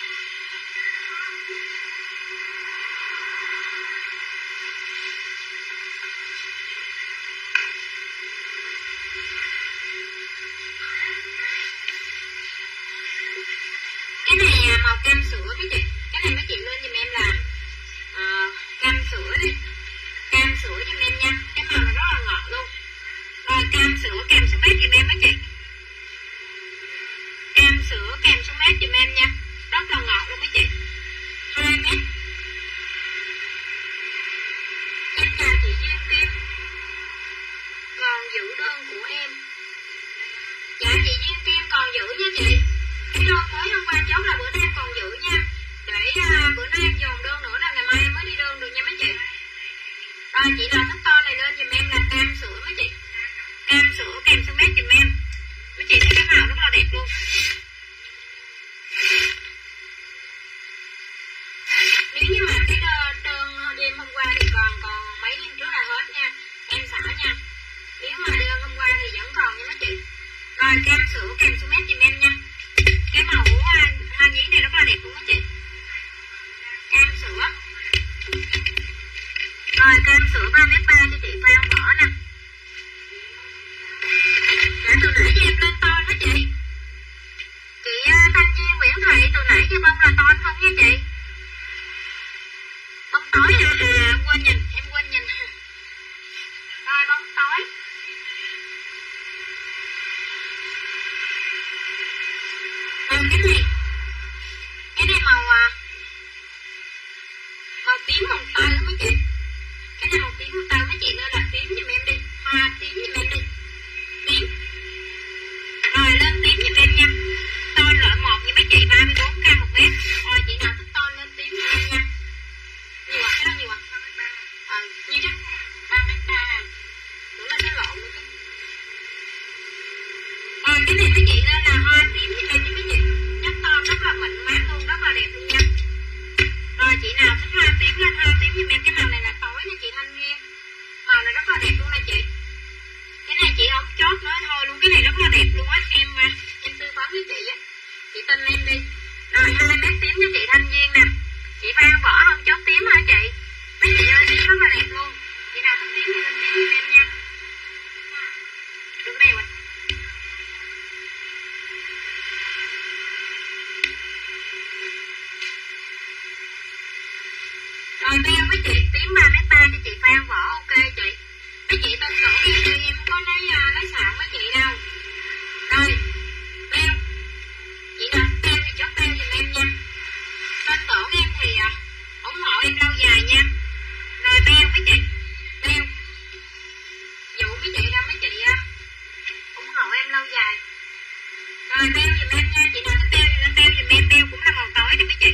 Cái này màu cam sữa mấy chị. Cái này mấy chị lên giùm em là chị nào thích to này lên giùm em là cam sữa mấy chị. Cam sữa kèm số mét giùm em. Mấy chị thấy cái màu rất là đẹp luôn. Nếu như mà cái đơn đêm hôm qua thì còn mấy đêm trước là hết nha. Em xả nha. Nếu mà đơn hôm qua thì vẫn còn nha mấy chị. Rồi cam sữa kèm số mét giùm em nha. Cái màu hoa nhí này rất là đẹp luôn mấy chị. Cam sữa. Rồi cam sữa 3m3 cho chị Phan Võ nè. Dạ từ nãy cho em lên to đó chị. Chị Thanh Duyên Nguyễn Thị từ nãy cho bông là to không nha chị. Bông tối em quên nhìn. Rồi bông tối. Cái này màu tím màu tơ mấy chị. Cái này màu tím màu tơ mấy chị lên là tím giùm em đi. Hoa tím giùm em đi. Tím. Rồi lên tím giùm em nha. To loại 1 như mấy chị 34k một mét. Thôi chị nào thích to lên tím giùm em nha. Nhiều à, cái đó nhiều à. Nhiều chứ 3m3. Đúng là nó lộn nữa chứ. Rồi cái này mấy chị lên là hoa tím giùm em chứ mấy chị. Chất to rất là mịn mát luôn, rất là đẹp luôn nha. Rồi chị nào thích hoa tím lên hoa tím giùm em. Cái màu này là tối nè chị Thanh Duyên. Màu này rất là đẹp luôn nè chị. Cái này chị không chốt nữa thôi luôn. Cái này rất là đẹp luôn á. Em tư vấn với chị á. Chị tin em đi. Rồi 2m tím cho chị Thanh Duyên nè. Chị Phan Võ không chốt tím hả chị? Mấy chị ơi tím rất là đẹp luôn. Chị nào thích tím thì lên tím giùm em nha. Được đây rồi. Rồi beo với chị tím 3m3 cho chị Phan Võ. Ok chị. Mấy chị tên sổ em không có lấy xạo với chị đâu. Rồi beo. Chị nào beo thì chốt beo giùm em nha. Tên tổ em thì ủng hộ em lâu dài nha. Rồi beo với chị. Beo. Dụ với chị đâu mấy chị ủng hộ em lâu dài. Rồi beo giùm em nha. Chị nào thích beo thì lên beo giùm em. Beo cũng là màu tối đó mấy chị.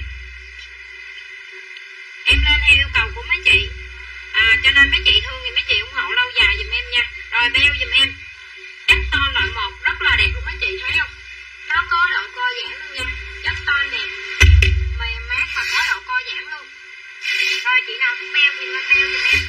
Em lên theo yêu cầu của mấy chị. Cho nên mấy chị thương thì mấy chị ủng hộ lâu dài giùm em nha. Rồi beo giùm em. Chất to loại 1 rất là đẹp luôn mấy chị thấy không? Nó có độ co giãn luôn nha. Chất to đẹp, mềm mát và có độ co giãn luôn. Rồi chị nào thích beo thì lên beo giùm em.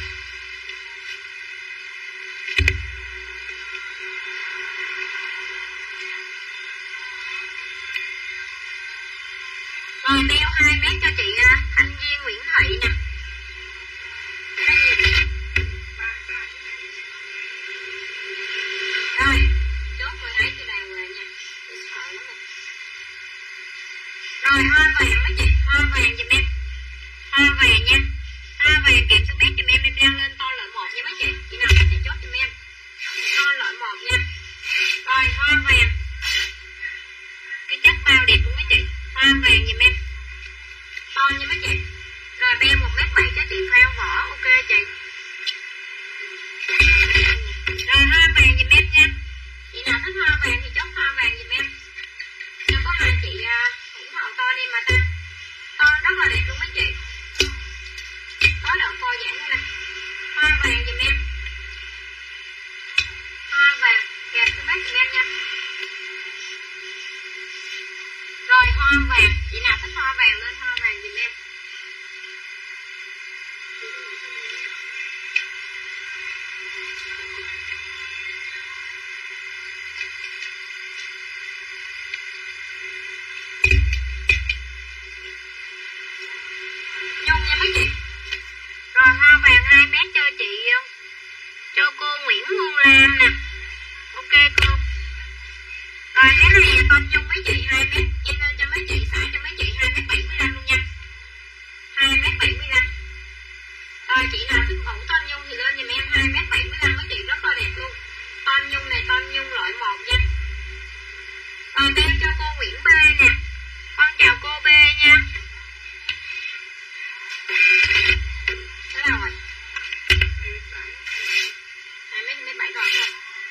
Rồi beo 2m cho chị Thanh Duyên Nguyễn Thị nè. Rồi chốt rồi đấy chị đàng hoàng nha. Tôi sợ lắm nè. Rồi hoa vàng mấy chị. Hoa vàng giùm em. Hoa vàng nha. Hoa vàng kèm số mét giùm em. Em đeo lên to loại 1 nha mấy chị. Chị nào thích thì chốt giùm em. To loại 1 nha. Rồi hoa vàng. Cái chất bao đẹp luôn mấy chị. Hoa vàng giùm em. To nha mấy chị. Rồi beo 1m7 cho chị Phan Võ. Ok chị. Rồi hoa vàng giùm em nha. Chị nào thích hoa vàng thì chốt hoa vàng giùm em. Cho có hai chị ủng hộ to đi mà ta. To rất là đẹp luôn mấy chị. Có độ co giãn luôn nè. Hoa vàng giùm em. Hoa vàng kèm số mét giùm em nha. Rồi hoa vàng. Chị nào thích hoa vàng lên hoa vàng giùm em. Nhung nha mấy chị. Rồi hoa vàng 2m cho chị, cho cô Nguyễn Muôn Lam nè. Ok cô. Rồi cái này con nhung mấy chị 2m. Em lên cho mấy chị xả cho mấy chị 2m75 luôn nha. 2m75. Rồi chị nào thích mẫu ton nhung thì lên giùm em 2m75 mấy chị rất là đẹp luôn. Ton nhung này ton nhung loại 1 nha. Rồi đây cho cô Nguyễn B nè. Con chào cô B nha. Thế nào rồi? 2m7 rồi không?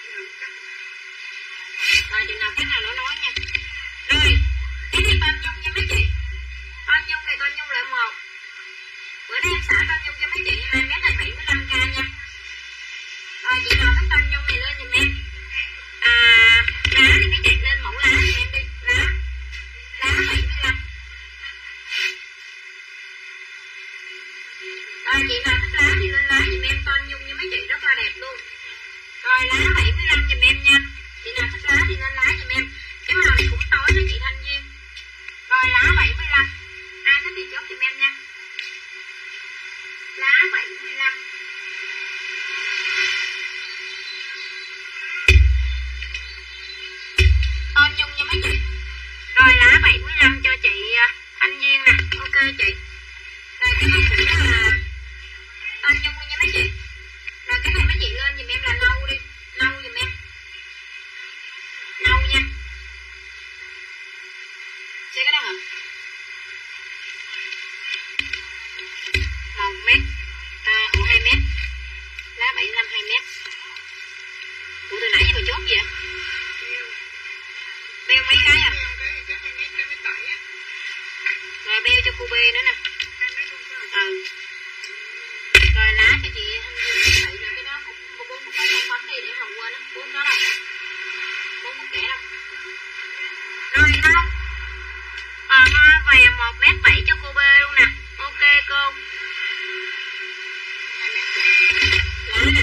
Rồi chừng nào khách nào nó nói nha. Rồi cái này ton nhung nha mấy chị. Ton nhung này ton nhung loại 1. Bữa nay em xả ton nhung cho mấy chị 2m này 75k nha. chị nào thích tên Nhung này lên giùm em. Lá đi mấy chị, lên mẫu lá giùm em đi. Lá 75. Rồi chị nào thích lá thì lên lá giùm em, tên Nhung như mấy chị rất là đẹp luôn. Rồi lá 75 giùm em nha. Chị nào thích lá thì lên lá giùm em. Cái màu này cũng tối đó chị Thanh Duyên. Rồi lá 75. Ai thích thì chốt giùm em nha. Lá 75. Tên Nhung nha mấy chị. Rồi lá 75 cho chị Thanh Duyên nè. Ok chị. Rồi cái này cũng là tên Nhung nha mấy chị. Rồi cái này mấy chị lên giùm em là nâu đi. Nâu giùm em. Nâu nha. Xem cái đó hả? 1 mét. 2 mét. Lá 75 2 mét. Ủa từ nãy giờ mà chốt gì vậy? Beo mấy cái à? Rồi beo cho cô B nữa nè. Rồi lá cho chị Thanh Duyên. Cái đó 4 cái con bánh đi để hầu quên á. 4 đó đâu? 4 cái kẻ đâu? Rồi đâu? Hoa vàng 1m7 cho cô B luôn nè. Ok cô. Lá nè.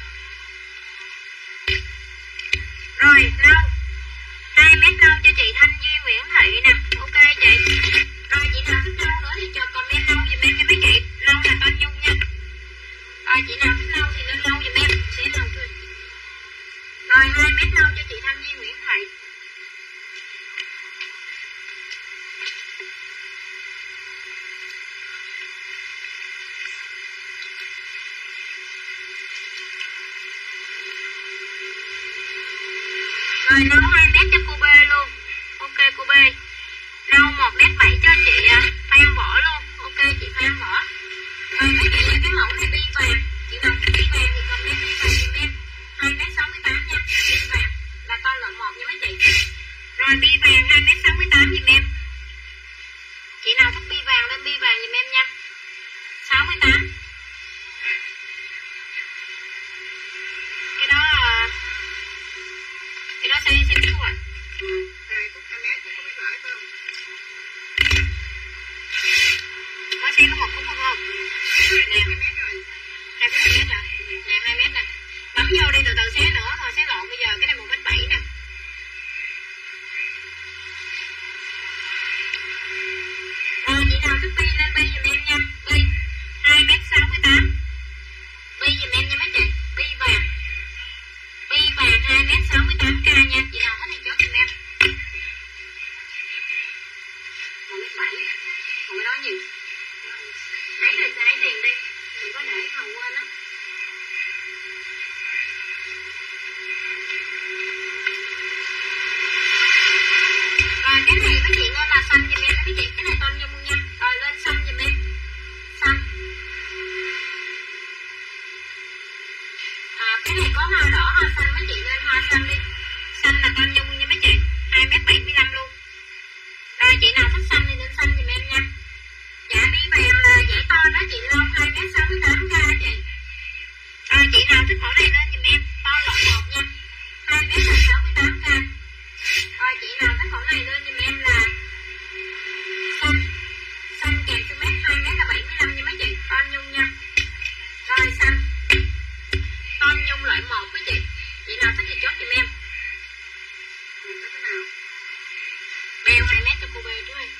Rồi nâu 2 mét nâu cho chị Thanh Duyên Nguyễn Thị nè. Ok chị. Rồi chị nào thích nâu nữa thì cho comment nâu giùm em nha mấy chị. Nâu là tên Nhung nha. Rồi chị nào thích nâu thì lên nâu giùm em. Sẽ nâu thôi. Rồi 2 mét nâu cho chị Thanh Duyên Nguyễn Thị. Rồi nâu 2 mét cho cô B luôn. Ok cô B. Nâu 1m7 cho chị Phan Võ luôn. Ok chị Phan Võ. Rồi mấy chị ơi cái mẫu này bi vàng. Chị nào thích bi vàng thì comment bi vàng giùm em. 2m68 nha. Bi vàng là to loại 1 nha mấy chị. Rồi bi vàng 2m68 giùm em. Chị nào thích bi vàng lên bi vàng giùm em nha. 68. Cái đó xe biết rồi. 2 phút 2 mét không biết lãi phải không? Mới xe có 1 phút không? 2 mét rồi. 2 phút 2 mét hả? Nè 2 mét nè. Bấm vô đi từ từ xé nữa. Thôi xé lộn bây giờ cái này 1m7 nè. Rồi chị nào thích bi lên bi giùm em nha. Bi 2m68. Bi giùm em nha mấy chị. Bi vàng. Bi vàng 2m68k nha. Chị nào thích thì chốt giùm em. 1m7. Còn cái đó gì? Lấy rồi lấy tiền đi. Đừng có để hầu quên á. Rồi cái này mấy chị lên là xanh giùm em. Mấy chị cái này tên Nhung nha. Rồi lên xanh giùm em. Xanh. Cái này có hoa đỏ hoa xanh mấy chị lên hoa xanh đi. Xanh là tên Nhung nha mấy chị. 2m75 luôn. Rồi chị nào thích xanh thì lên xanh giùm em nha. Dạ bi vàng là dãy to đó chị Long 2m68k chị. Rồi chị nào thích mẫu này lên giùm em. To loại 1 nha. 2m68k. Rồi chị nào thích mẫu này lên giùm em là xanh. Xanh kèm cho mét 2m là 75 nha mấy chị. Con Nhung nha. Rồi xanh. Con Nhung loại 1 mấy chị. Chị nào thích thì chốt giùm em. Beo 2 mét cho cô B trước đi.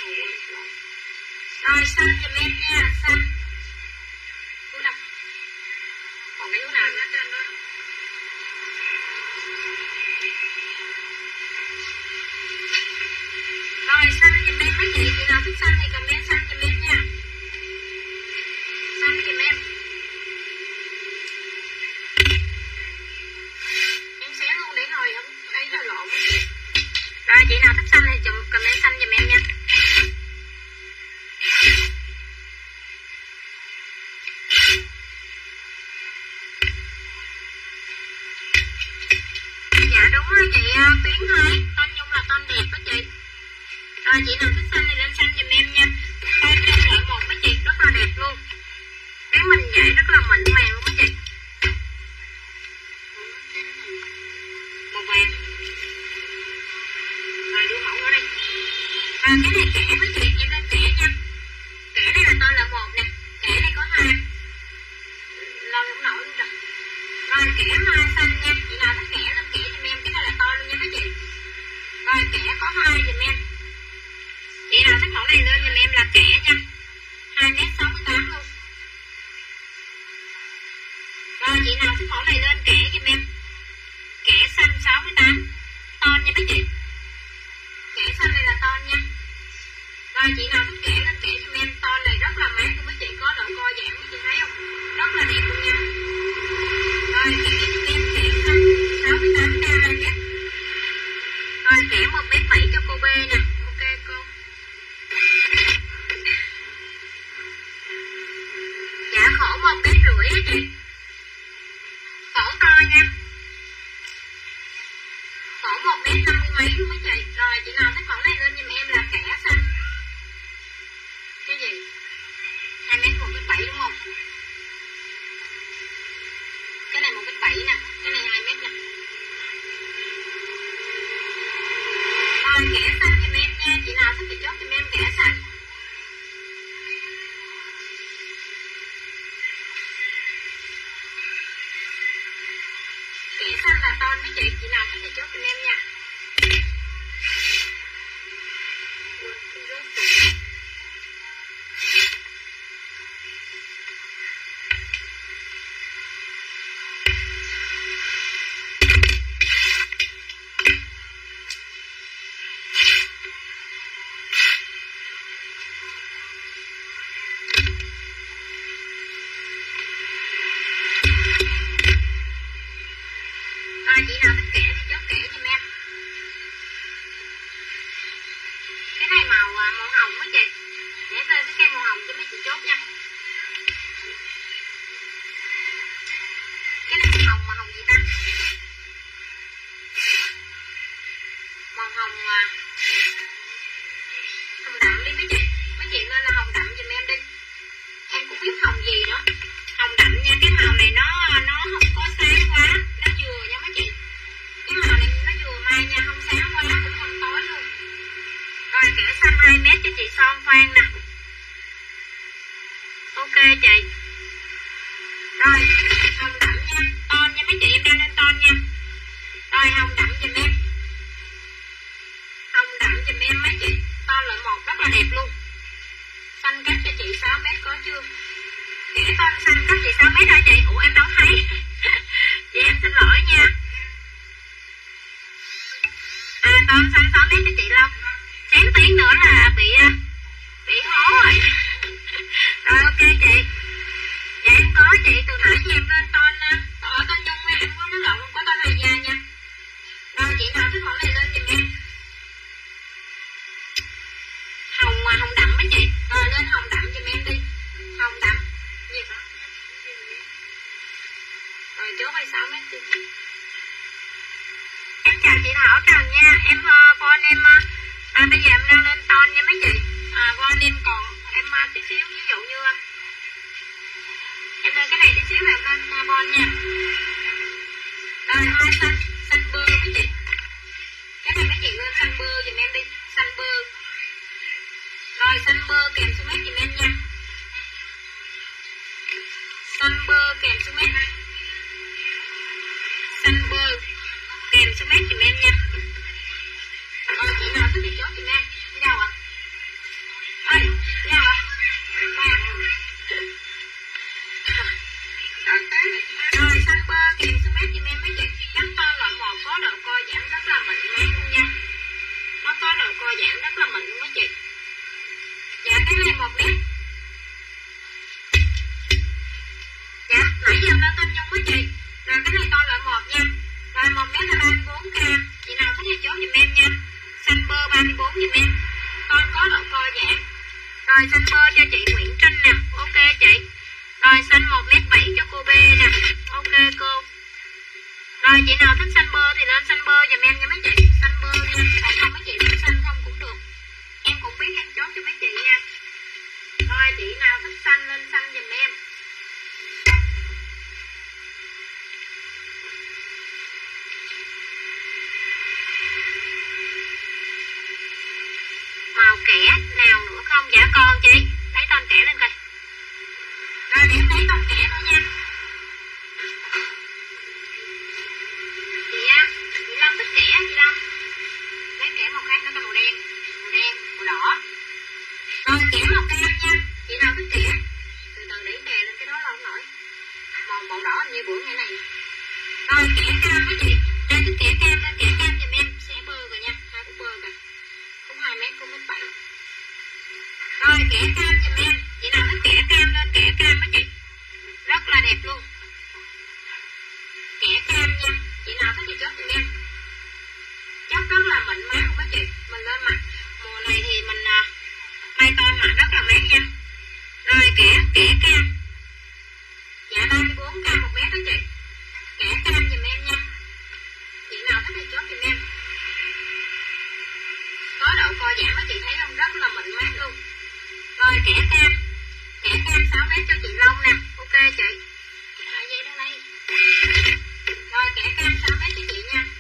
Rồi xanh giùm em nha. Xanh. Túi đâu? Còn cái túi nào nữa trên đó? Rồi xanh giùm em mấy chị. Chị nào thích xanh thì comment xanh giùm em nha. Xanh giùm em. Em xé luôn để hồi không thấy là lộn mấy chị. Rồi chị nào thích xanh thì comment xanh giùm em nha. Dạ đúng rồi chị Tuyến Thái. Tên Nhung là tên đẹp đó chị. Rồi chị nào thích xanh thì lên xanh giùm em nha. Tên Nhung loại 1 với chị rất là đẹp luôn. Cái mình vậy rất là mịn màng luôn đó chị. nào thích mẫu này lên kẻ giùm em. Kẻ xanh 68 ton nha mấy chị. Kẻ xanh này là ton nha. Rồi chị nào thích kẻ lên kẻ giùm em. Ton này rất là mát luôn mấy chị, có độ co giãn mấy chị thấy không, rất là đẹp luôn nha. Rồi kẻ giùm em kẻ xanh 68k 2m. Rồi kẻ 1m7 cho cô B nè. Ok cô. Dạ khổ 1m50 á chị. Khổ to nha. Khổ 1m50 mấy luôn mấy chị. Rồi chị nào thích mẫu này lên giùm em là kẻ xanh. Cái gì? 2m 1m7 đúng không? Cái này 1m7 nè, cái này 2m nè. Rồi kẻ xanh giùm em nha. Chị nào thích thì chốt giùm em kẻ xanh. Kẻ xanh là ton mấy chị. Chị nào thích thì chốt giùm em nha. Chị nào thích kẻ thì chốt kẻ giùm em. Cái này màu hồng mấy chị. Để lên cái cây màu hồng cho mấy chị chốt nha. Cái này màu hồng gì ta? Màu hồng hồng đậm đi mấy chị. Mấy chị lên là hồng đậm giùm em đi. Em cũng biết hồng gì nữa. Hồng đậm nha. Cái màu này nó không có sáng quá, nó vừa nha mấy chị. Cái màu này nó vừa mai nha, không sáng quá cũng không tối luôn. Rồi kẻ xanh 2m cho chị Son Phan nè. Ok chị. Rồi hồng đậm nha, ton nha mấy chị, em đang lên ton nha. Rồi hồng đậm giùm em. Hồng đậm giùm em mấy chị. Ton loại 1 rất là đẹp luôn. Xanh cắt cho chị 6m có chưa? Kẻ ton xanh cắt chị 6m hả chị? Ủa em đâu thấy. Chị em xin lỗi nha. Ton xanh 6m cho chị Long. Xém tiếng nữa là bị hố rồi. Rồi ok chị. Dạ em có chị, từ nãy chị em lên ton ton nhung nha, em có nói lộn, không có ton Hà Gia nha. Rồi chị nào thích mẫu này lên giùm em. Hồng đậm mấy chị. Rồi lên hồng đậm giùm em đi. Hồng đậm. Gì vậy? Rồi chốt 26m đi. Em chào chị Thảo Trần nha. Em von em bây giờ em đang lên ton nha mấy chị. Von em còn em tí xíu, ví dụ như em lên cái này tí xíu là em lên von nha. Rồi hai xanh bơ mấy chị. Cái này mấy chị lên xanh bơ giùm em đi. Xanh bơ. Rồi xanh bơ kèm số mét giùm em nha. Xanh bơ kèm số mét. Xanh bơ kèm số mét giùm em nha. Rồi chị nào thích thì chốt giùm em. Đi đâu ạ? Ơi, đi đâu ạ? Rồi xanh bơ kèm số mét giùm em mấy chị. Cắt to loại 1 có độ co giãn rất là mịn mát luôn nha. Nó có độ co giãn rất là mịn mấy chị. Dạ cái này 1m. Dạ nãy giờ lên tên nhung mấy chị. Rồi cái này to loại 1 nha. Rồi 1m là 34k. Chị nào thích thì chốt giùm em nha. Xanh bơ 34 giùm em. Con có độ co giãn. Rồi xanh bơ cho chị Nguyễn Trinh nè. Ok chị. Rồi xanh 1m7 cho cô B nè. Ok cô. Rồi chị nào thích xanh bơ thì lên xanh bơ giùm em nha mấy chị. Xanh bơ nha. Còn không mấy chị lên xanh không cũng được. Em cũng biết em chốt cho mấy chị nha. Rồi chị nào thích xanh lên xanh giùm em. Màu kẻ nào nữa không? Dạ con chị. Lấy tên kẻ lên coi. Rồi để em lấy tên kẻ nữa nha. Chị Long thích kẻ chị Long. Lấy kẻ màu khác cam mấy chị. Ai thích kẻ cam lên kẻ cam giùm em. Sẽ bơ rồi nha, 2 phút bơ rồi. Cũng 2 mét, cũng 1,7. Rồi kẻ cam giùm em. Chị nào thích kẻ cam lên kẻ cam mấy chị. Rất là đẹp luôn. Kẻ cam nha. Chị nào thích thì chốt giùm em. Chất rất là mịn mát luôn mấy chị. Mình lên mặt mùa này thì mình may to mặt rất là mát nha. Rồi kẻ cam. Dạ 34k 1 mét đó chị. Kẻ cam giùm em nha. Chị nào thích thì chốt giùm em. Có độ co giãn mấy chị thấy không, rất là mịn mát luôn. Rồi kẻ cam 6 mét cho chị Long nè. Ok chị. 2 giây đó đây. Rồi kẻ cam 6 mét cho chị nha.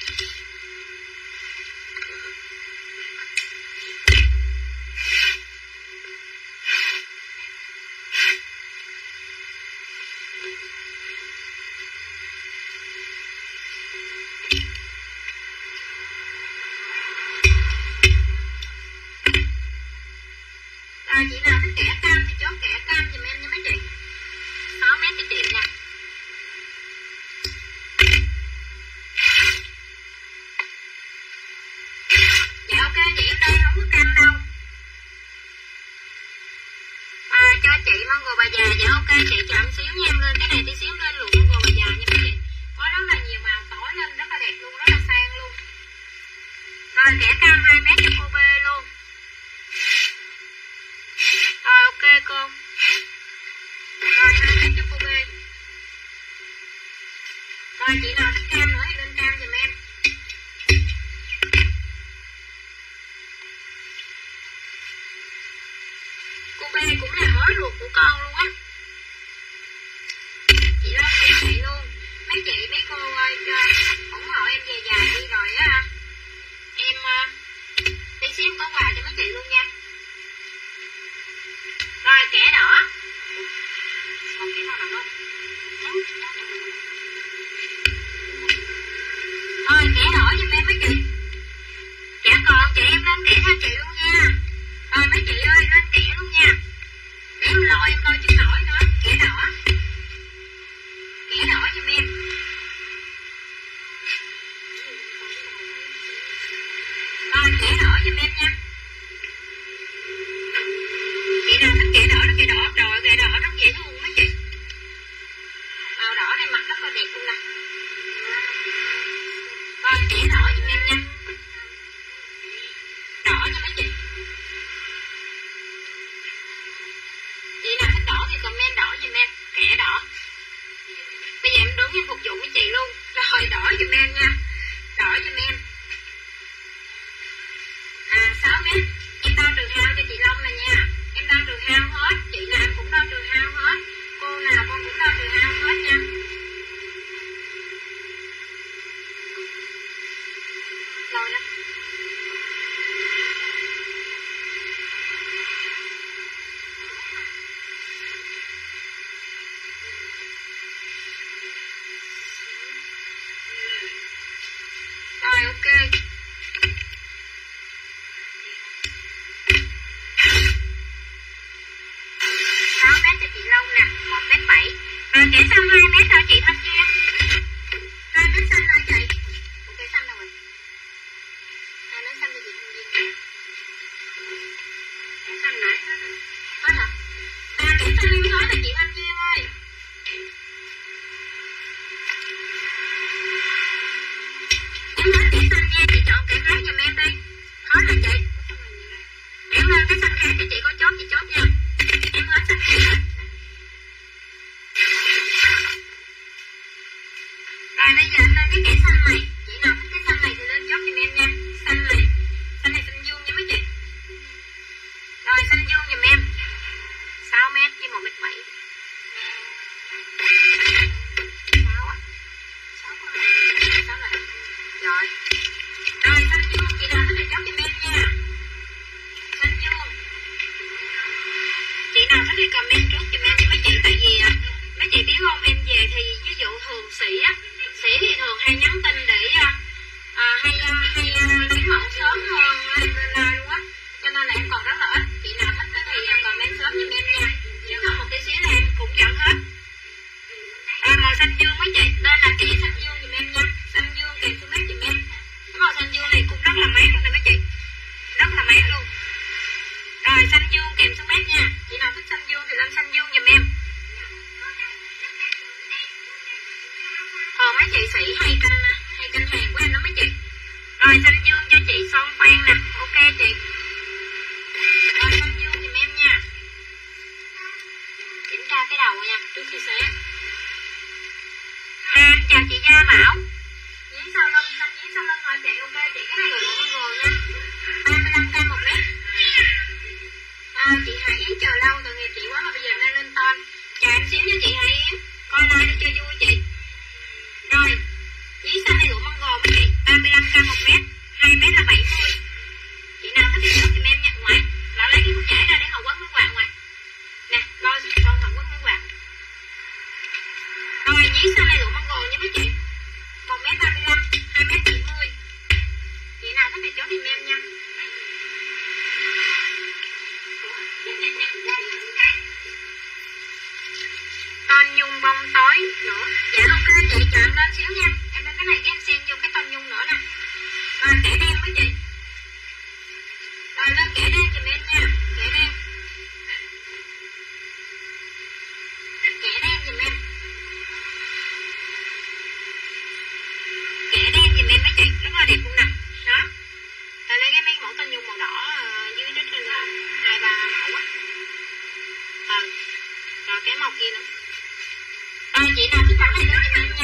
Rồi chị nào thích kẻ cam thì chốt kẻ cam giùm em nha mấy chị. 6 mét cho chị nè. Dạ ok chị, em đây không có căng đâu. Cho chị mango bà già. Dạ ok chị, chậm xíu nha, em lên cái này tí xíu lên luộc mango bà già nha mấy chị. Có rất là nhiều màu tỏi lên rất là đẹp luôn, rất là sang luôn. Rồi kẻ cam 2 mét cho cô B luôn. Rồi ok cô. Rồi 2 mét cho cô B. Rồi chị nào thích cam nữa thì lên cam giùm em. Cô B cũng là mối ruột của con luôn á. Chị lên cho chị luôn. Mấy chị mấy cô ơi, ủng hộ em về già đi rồi á. Em tí xíu em có quà cho mấy chị luôn nha. Rồi kẻ đỏ. Còn kẻ màu nào không? Rồi kẻ đỏ giùm em mấy chị. Dạ còn chị em lên kẻ theo chị luôn nha. Rồi mấy chị ơi lên kẻ luôn nha. Để em lôi chưa nổi nữa. Kẻ đỏ giùm em. Rồi kẻ đỏ giùm em nha. Chị nào thích kẻ đỏ rất dễ thương mấy chị. Màu đỏ này mặt rất là đẹp luôn nè. Rồi kẻ đỏ giùm em nha. Đỏ nha mấy chị. Chị nào thích đỏ thì comment đỏ giùm em. Kẻ đỏ. Bây giờ em đứng em phục vụ mấy chị luôn. Rồi đỏ giùm em nha. Đỏ giùm em. 6 mét. Em đo trừ hao cho chị Long này nha. Em đo trừ hao hết. Chị nào em cũng đo trừ hao hết. Cô nào con cũng đo trừ hao hết nha. Lôi lắm. Rồi ok. 6 mét cho chị Long nè, 1,7 m. Rồi kẻ xanh 2 mét thôi chị Thanh Duyên. 2 mét xanh hả chị? Ủa kẻ xanh đâu rồi? 2 mét xanh cho chị Thanh Duyên. Kẻ xanh nãy hết rồi. Hết hả? Kẻ xanh em hết rồi chị Thanh Duyên ơi. Em hết kẻ xanh nha, chị chọn kẻ khác giùm em đi. Hết rồi chị. Em lên cái xanh khác cho chị có chốt chị chốt nha. Em hết xanh khác rồi. Rồi bây giờ em lên cái kẻ xanh này. Chị nào thích cái xanh này thì lên chốt giùm em nha. Xanh này xanh dương nha mấy chị. Rồi xanh dương giùm em. 6 mét với 1,7 m. 6 á. 6 con này. 6 này. Rồi. Rồi xanh dương chị nào thích thì chốt giùm em nha. Xanh dương. Chị nào thích thì comment trước giùm em mấy chị. Tại vì mấy chị biết không, em về thì ví dụ thường sĩ thì thường hay nhắn tin để hay lấy mẫu sớm hơn lên live luôn á, cho nên là em còn rất là ít. Chị nào thích thì comment sớm giùm em nha, chứ không một tí xíu là em cũng nhận hết. Màu xanh dương mấy chị, đây là kẻ xanh dương giùm em nha. Chú chia sẻ. Em chào chị Gia Bảo. Nhí sau lưng, xanh nhí sau lưng hỏi chị ok chị, cái này là Mongo nha. 35k 1 mét. Chị Hải Yến chờ lâu, tội nghiệp chị quá mà bây giờ đang lên ton. Chờ em xíu nha chị Hải Yến, coi like đi cho vui chị. Rồi, nhí xanh này lụa Mongo với chị, 35k 1 mét, 2 mét là 70. Chị nào thích thì chốt giùm em nha. Ngoại, lão lấy cái khúc chải ra để họ quấn với quạt ngoại. Nè, coi con thằng quấn với quạt. Rồi, nhí xanh này lụa Mongo nha mấy chị, 1m35, 2m70. Chị nào thích thì chốt giùm em nha. Ton nhung bông tối nữa. Dạ ok chị, chờ em lên xíu nha. Em đưa cái này cái em xem vô cái ton nhung nữa nè. Rồi kẻ đen với chị. Rồi lên kẻ đen giùm em nha. Kẻ đen. Kẻ đen giùm em. Kẻ đen giùm em mấy chị, rất là đẹp luôn nè. Đó. Rồi lấy cái mấy mẫu ton nhung màu đỏ dưới đó trên 2-3 mẫu á. Rồi cái màu kia nữa. Rồi chị nào thích bản này đưa giùm em nha.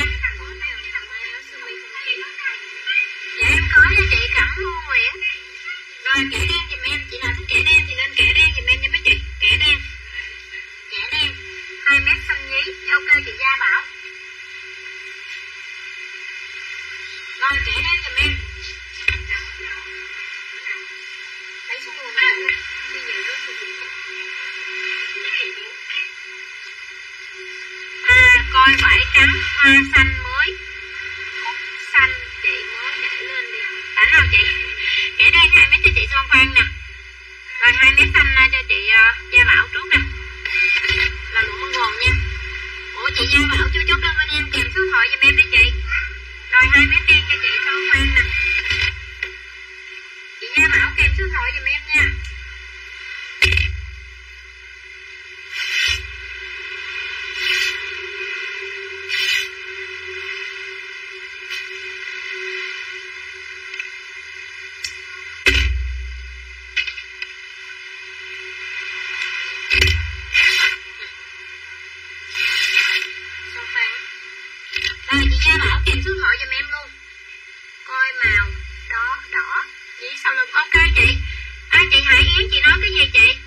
Dạ em có nha chị, Cẩm Thu Nguyễn. Rồi kẻ đen giùm em, chị nào thích kẻ đen thì lên kẻ đen giùm em nha mấy chị. Kẻ đen. Kẻ đen 2 mét xanh nhí. Ok chị Gia Bảo. Rồi kẻ đen giùm em. Lấy xuống nguồn này nha. Bây giờ rớt xuống. Coi vải trắng, hoa xanh mới, cúc xanh chị mới để lên đi. Đã nào chị? Kẻ đen 2 mét cho chị Xuân Phan nè. Rồi 2 mét xanh cho chị Gia Bảo trước nè. Là lụa Mongo nha. Ủa chị Gia Bảo chưa chốt đơn bên em kèm số điện thoại giùm em đi chị. Rồi 2 mét đen cho chị Xuân Phan nè. Chị Gia Bảo kèm số điện thoại giùm em nha. Gia Bảo kèm số điện thoại giùm em luôn. Coi màu đó đỏ nhí sau lưng. Ok chị. Chị Hải Yến chị nói cái gì chị?